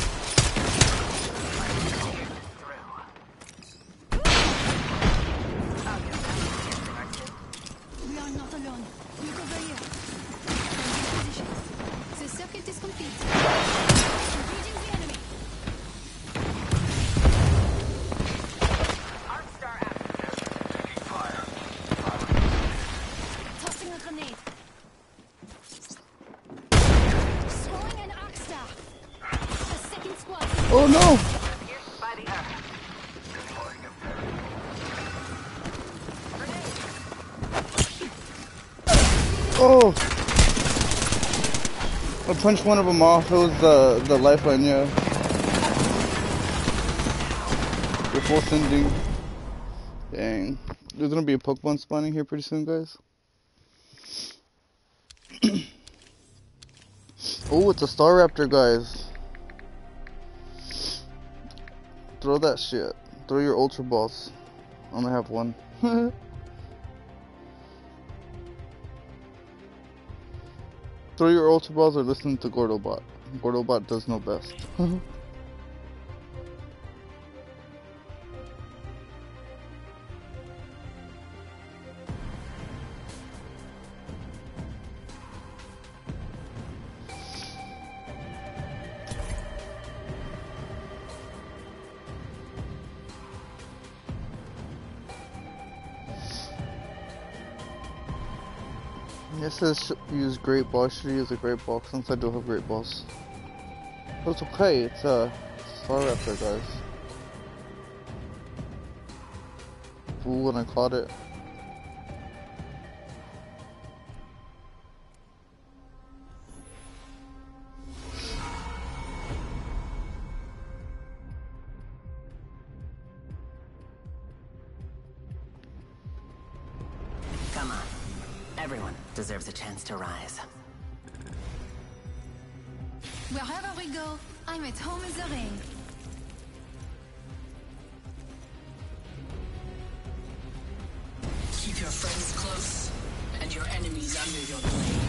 We are not alone. Look over here. Changing positions. The circuit is complete. Engaging the enemy. Arcstar active. Taking fire. Tossing a grenade. Throwing an Arcstar. The second squad. Oh no! Pierced by the earth. Deploying a Oh! I punched one of them off. It was the the lifeline, yeah. They're full sending. Dang. There's gonna be a Pokemon spawning here pretty soon, guys. Oh, it's a Staraptor, guys. Throw that shit. Throw your Ultra Balls. I only have one. Throw your Ultra Balls or listen to Gordobot. Gordobot does know best. It says use great balls. Should use a great ball since I do have great balls. But it's okay. It's a Staraptor, guys. Ooh, and I caught it. Come on. Everyone deserves a chance to rise. Wherever we go, I'm at home in the ring. Keep your friends close and your enemies under your blade.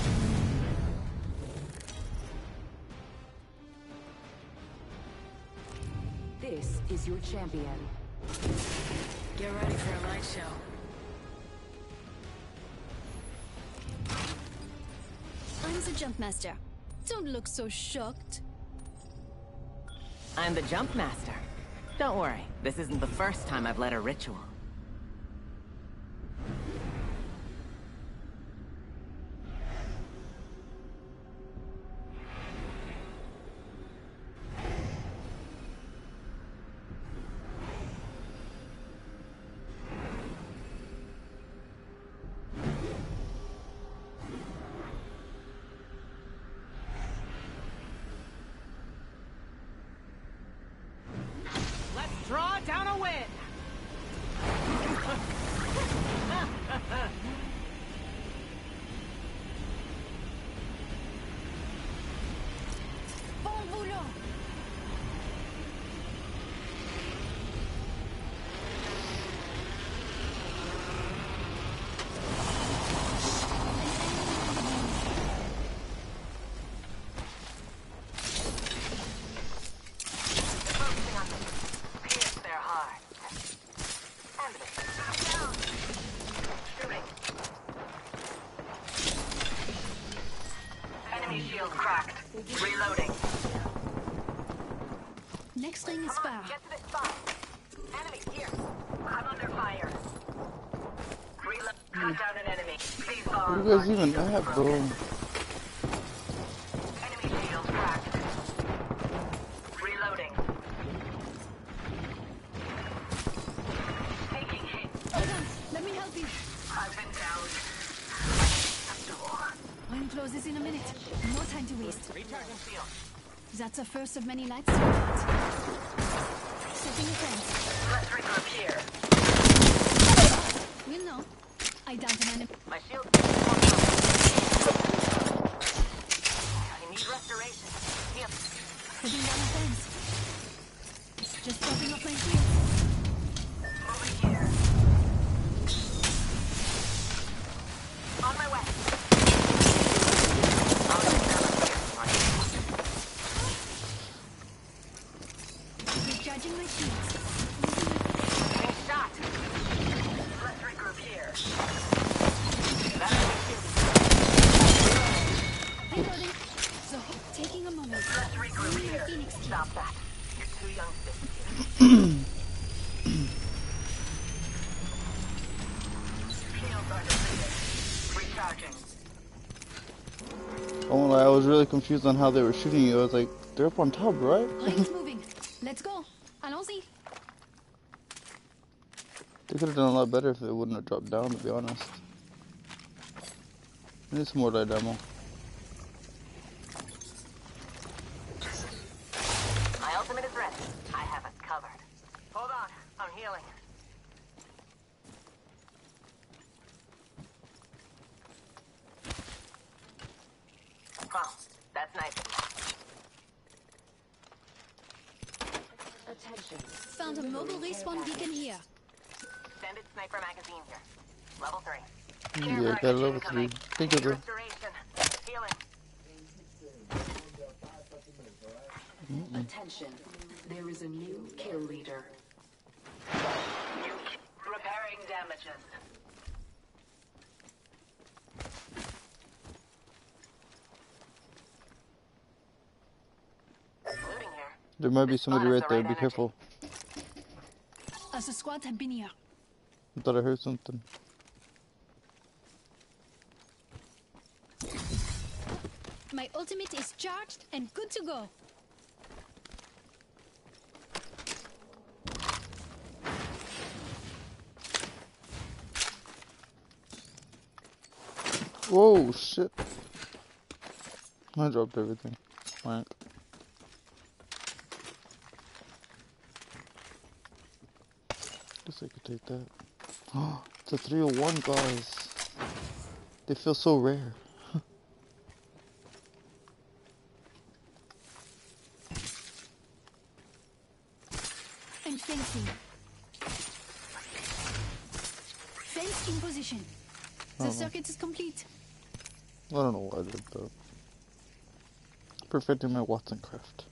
This is your champion. Get ready for a light show. I'm the Jump Master. Don't look so shocked. I'm the Jump Master. Don't worry, this isn't the first time I've led a ritual. Let's draw down a win! Bon boulot! Next ring is far. Get to this spot. Enemies here. I'm under fire. Reload. Cut down an enemy. These What bombs do you guys are even have, bro? enemy shield cracked. Reloading. Taking hit. Hold on. Let me help you. I've been down. Ring closes in a minute. No time to waste. Recharging shield. That's the first of many lights to get. Setting a fence. Let's regroup here. We'll know. I downed an enemy. My shield. I need restoration. Yep. Putting down a fence. Just propping up my shield. Moving here. On my way. Recharging my shields. Getting shot. Let's regroup here. Reloading. So, taking a moment. Let's regroup here. Phoenix key. Stop that. You're too young for this. Shields are depleted. Recharging. I won't lie, I was really confused on how they were shooting you. I was like, they're up on top, right? Ring's moving. Let's go. Allons-y. They could have done a lot better if they wouldn't have dropped down, to be honest. I need some more light ammo. My ultimate is ready. I have it covered. Hold on. I'm healing. Well, that's nice. Attention. Found a mobile respawn beacon here. Extended sniper magazine here. Level three. Yeah, got a level three. Thank you, bro. Restoration. Healing. Attention. There is a new kill leader. Repairing damages. Looting here. There might be somebody right there, be careful. As a squad have been here. I thought I heard something. My ultimate is charged and good to go. Whoa, shit. I dropped everything. Wank. Guess I could take that. Oh, it's a three oh one, guys. They feel so rare. I'm fencing. Fence in position. The Uh-huh. circuit is complete. I don't know why I did that. Perfecting my Watson craft.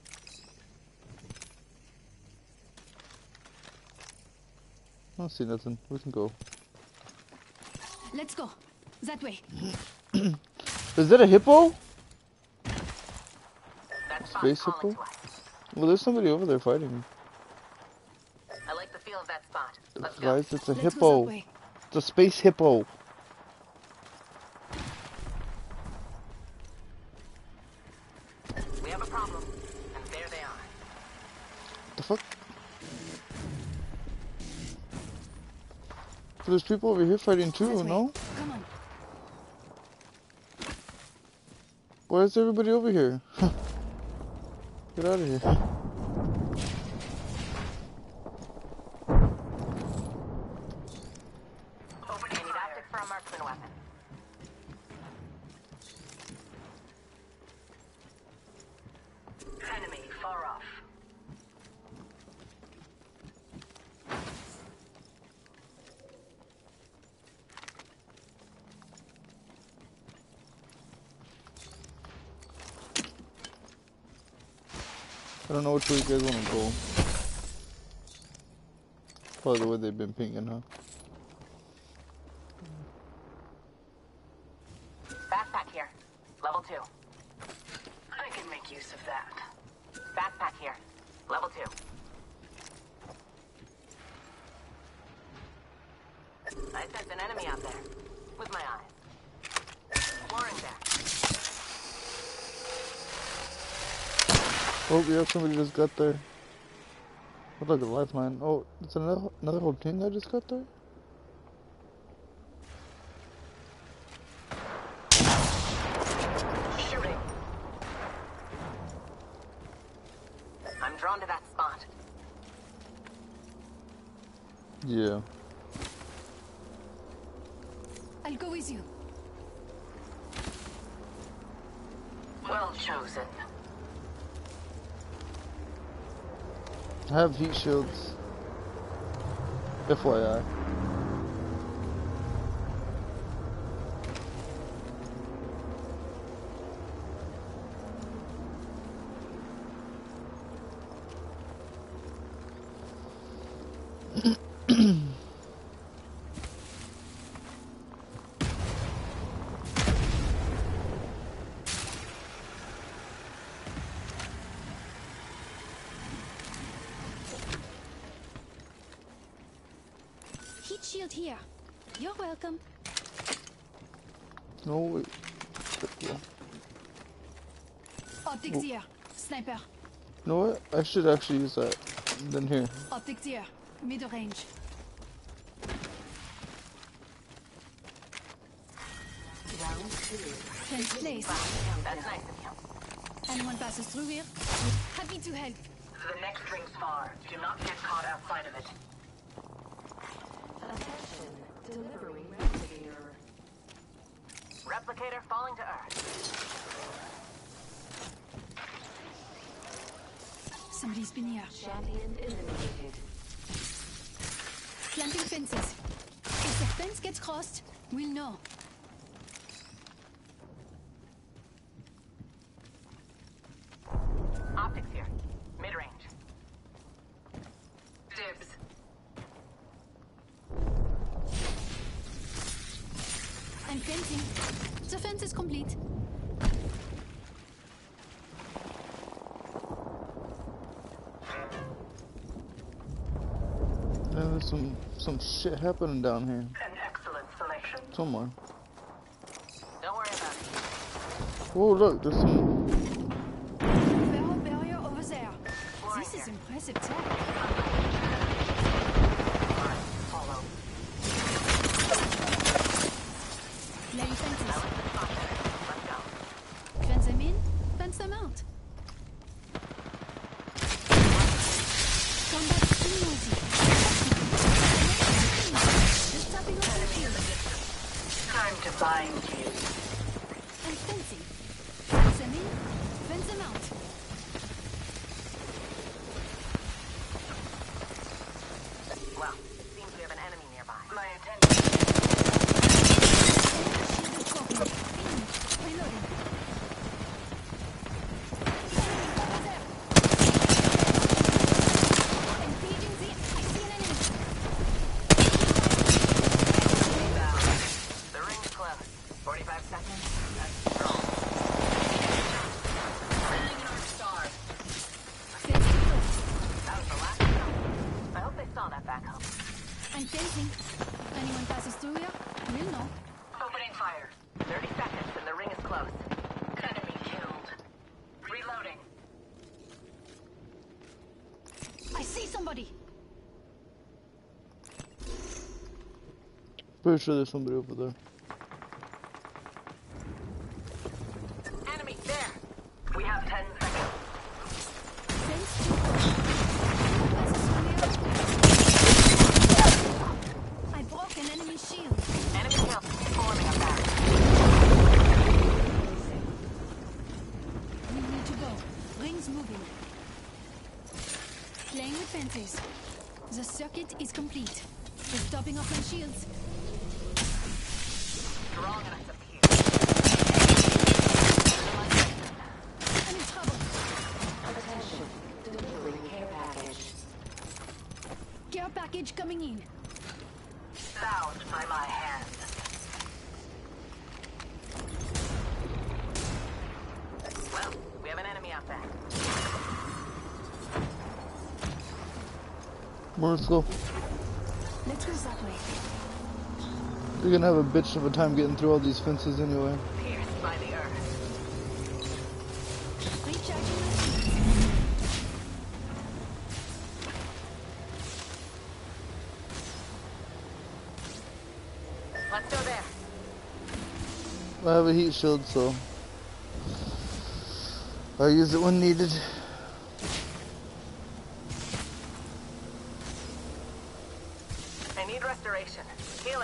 I don't see nothing. We can go. Let's go. That way. Is that a hippo? That's Space hippo? Well, there's somebody over there fighting. I like the feel of that spot. Let's go. Guys, it's a Let's go hippo. that way. It's a space hippo. We have a problem, and there they are. The fuck? But there's people over here fighting too, no? Come on. Why is everybody over here? Get out of here. Opening I need optics for a marksman weapon. Enemy far off. I don't know which way you guys want to go. Probably the way they've been pinging, huh? Backpack here. Level two. I can make use of that. Backpack here. Level two. I sense an enemy out there. With my eyes. Exploring there. Oh, yeah, somebody just got there. Look like a lifeline. Oh, it's another another whole team that just got there? Shooting. I'm drawn to that spot. Yeah. I'll go with you. Well chosen. I have heat shields. F Y I. Heat shield here. You're welcome. No, wait. Optics Oh. here. Sniper. You know what? I should actually use that. Then here. Optics here. Mid range. Round two. Fence place. That's nice of you. Anyone passes through here? Happy to help. The next ring's far. Do not get caught outside of it. Attention. Delivering replicator. Replicator falling to Earth. Somebody's been here. Champion eliminated. Planting fences. If the fence gets crossed, we'll know. Optics here. Mid-range. Dibs. I'm fencing. The fence is complete. Yeah, there's some some shit happening down here. An excellent selection. Somewhere. Don't worry about it. Oh, look, there's some. Barrel barrier over there. This is impressive tech. Follow. Laying fences. Let's go. Fence them in, fence them out. Combat immunity. Just tapping off the shield. Time to bind you. And fencing. Fence them in, fence them out. Well, seems we have an enemy nearby. My attention. Shield is broken. In. Reloading. Over there. Engaging the... I see an enemy. Down. The ring's close. forty-five seconds. That's strong. Bringing our star. Fence is closed. That was the last shot. I hope they saw that back home. I'm fencing. Anyone passes through here, we'll know. Opening fire. thirty seconds and the ring is close. Enemy killed. Reloading. I see somebody. Pretty sure there's somebody over there. Enemy there. We have ten seconds. Fence too close. Passes through here. I broke an enemy shield. Enemy kill. Forming a barrier. We need to go. Rings moving. Playing with fences. The circuit is complete. They're stopping off my shields. Strong enough to pierce. I'm in trouble. Attention. Delivering care package. Care package coming in. Bound by my hand. Well, we have an enemy out there. Well, let's go. Let's go that way. You're gonna have a bitch of a time getting through all these fences anyway. Pierced by the earth. Recharging my Let's go there. I have a heat shield, so I'll use it when needed. I need restoration. Healing.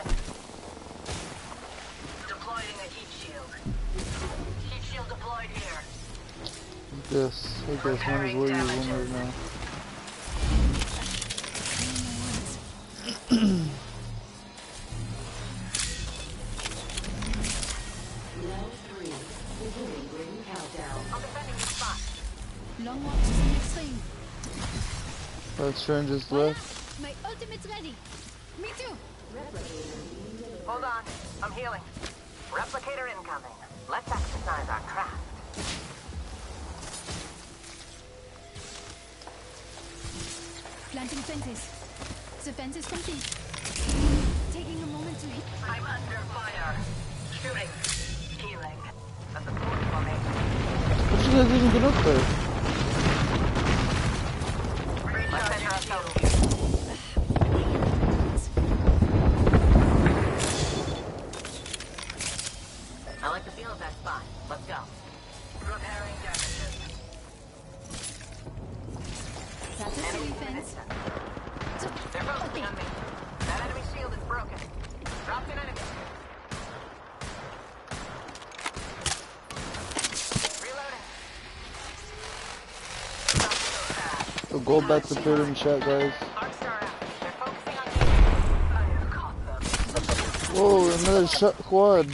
Deploying a heat shield. Heat shield deployed here. Yes, I guess might as well use one right now. long walk to the next ring. That strange is left. My ultimate's ready. Me too. Hold on. I'm healing. Replicator incoming. Let's exercise our craft. Planting fences. The fence is complete. Taking a moment to hit. I'm under fire. Shooting. Healing. A support formation. How did you guys even get up there? Let's enter ourselves. I like the feel of that spot. Let's go. Repairing damages. That's a silly fence. They're focusing on me. That enemy shield is broken. Dropped an enemy. Reloading. So go back to third in chat, guys. Whoa, another shot quad.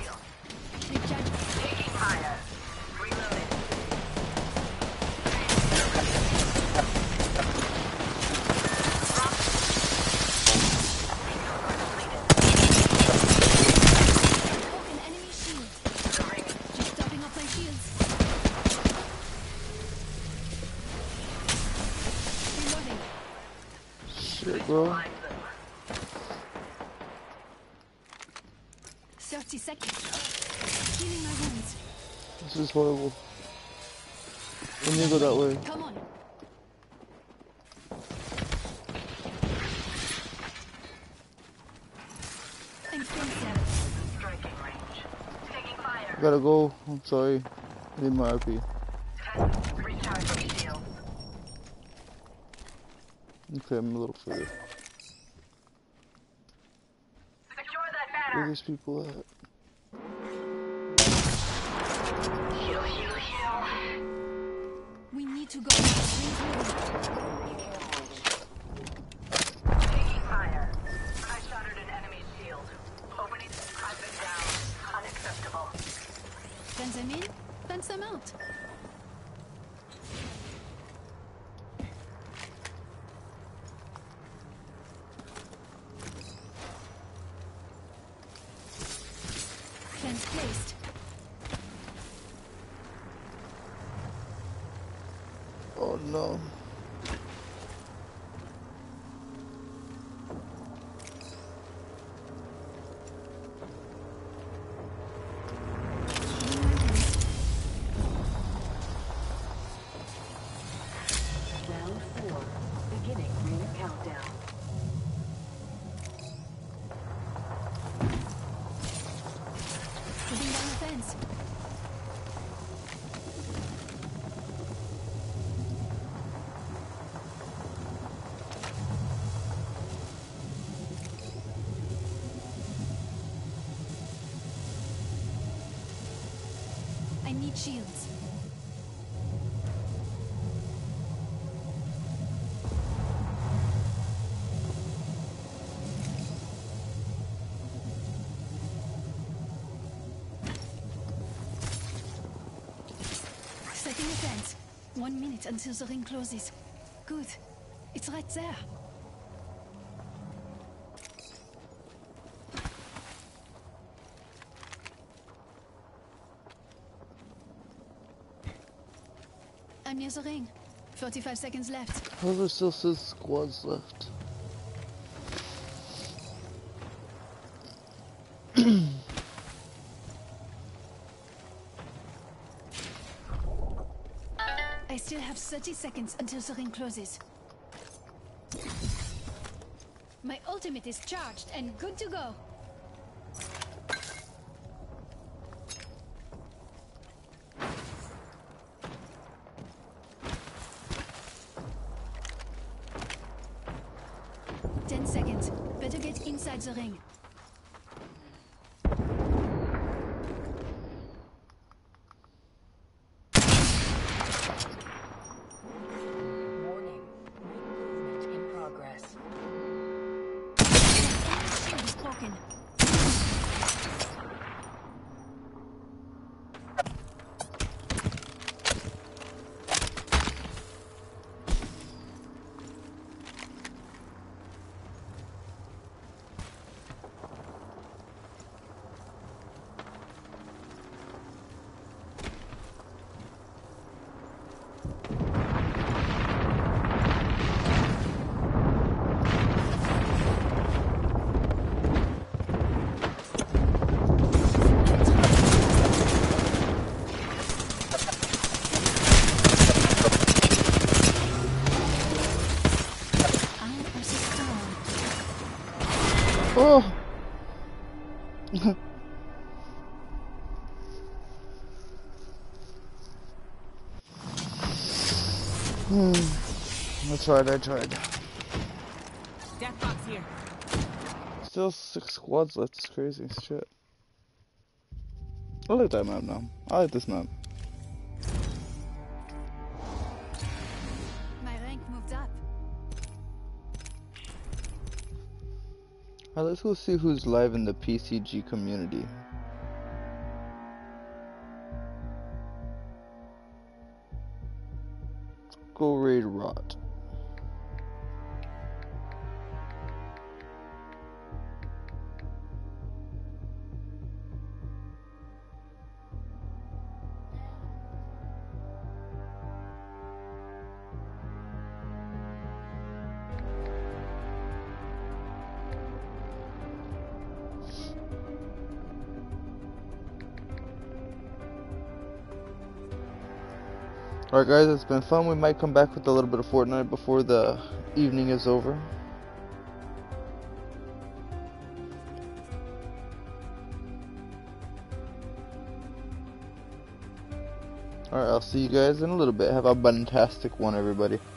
Bro. thirty seconds. Healing my wounds. This is horrible. Let me go that way. Come on. I'm fence. Striking range. Taking fire. Gotta go. I'm sorry. I need my R P. Recharging shield. Okay, I'm a little further. Secure that banner. Where are these people at? Heal, heal, heal. We need to go. Taking fire. I shattered an enemy's shield. Opening. I've been down. Unacceptable. Fence them in, fence them out. Fence placed. Oh no. Round four. Beginning ring countdown. Putting down the fence. I need shields. Setting a fence. One minute until the ring closes. Good. It's right there. I'm near the ring. forty-five seconds left. Oh, there's still six squads left. I still have thirty seconds until the ring closes. My ultimate is charged and good to go. Ten seconds. Better get inside the ring. Warning. Movement in progress. Shield is broken. Oh! Hmm. I tried, I tried. Death box here. Still six squads left, it's crazy shit. I like that map now. I like this map. My rank moved up. Alright, let's go see who's live in the P C G community. Go raid Rot. Alright guys, it's been fun. We might come back with a little bit of Fortnite before the evening is over. Alright, I'll see you guys in a little bit. Have a fantastic one, everybody.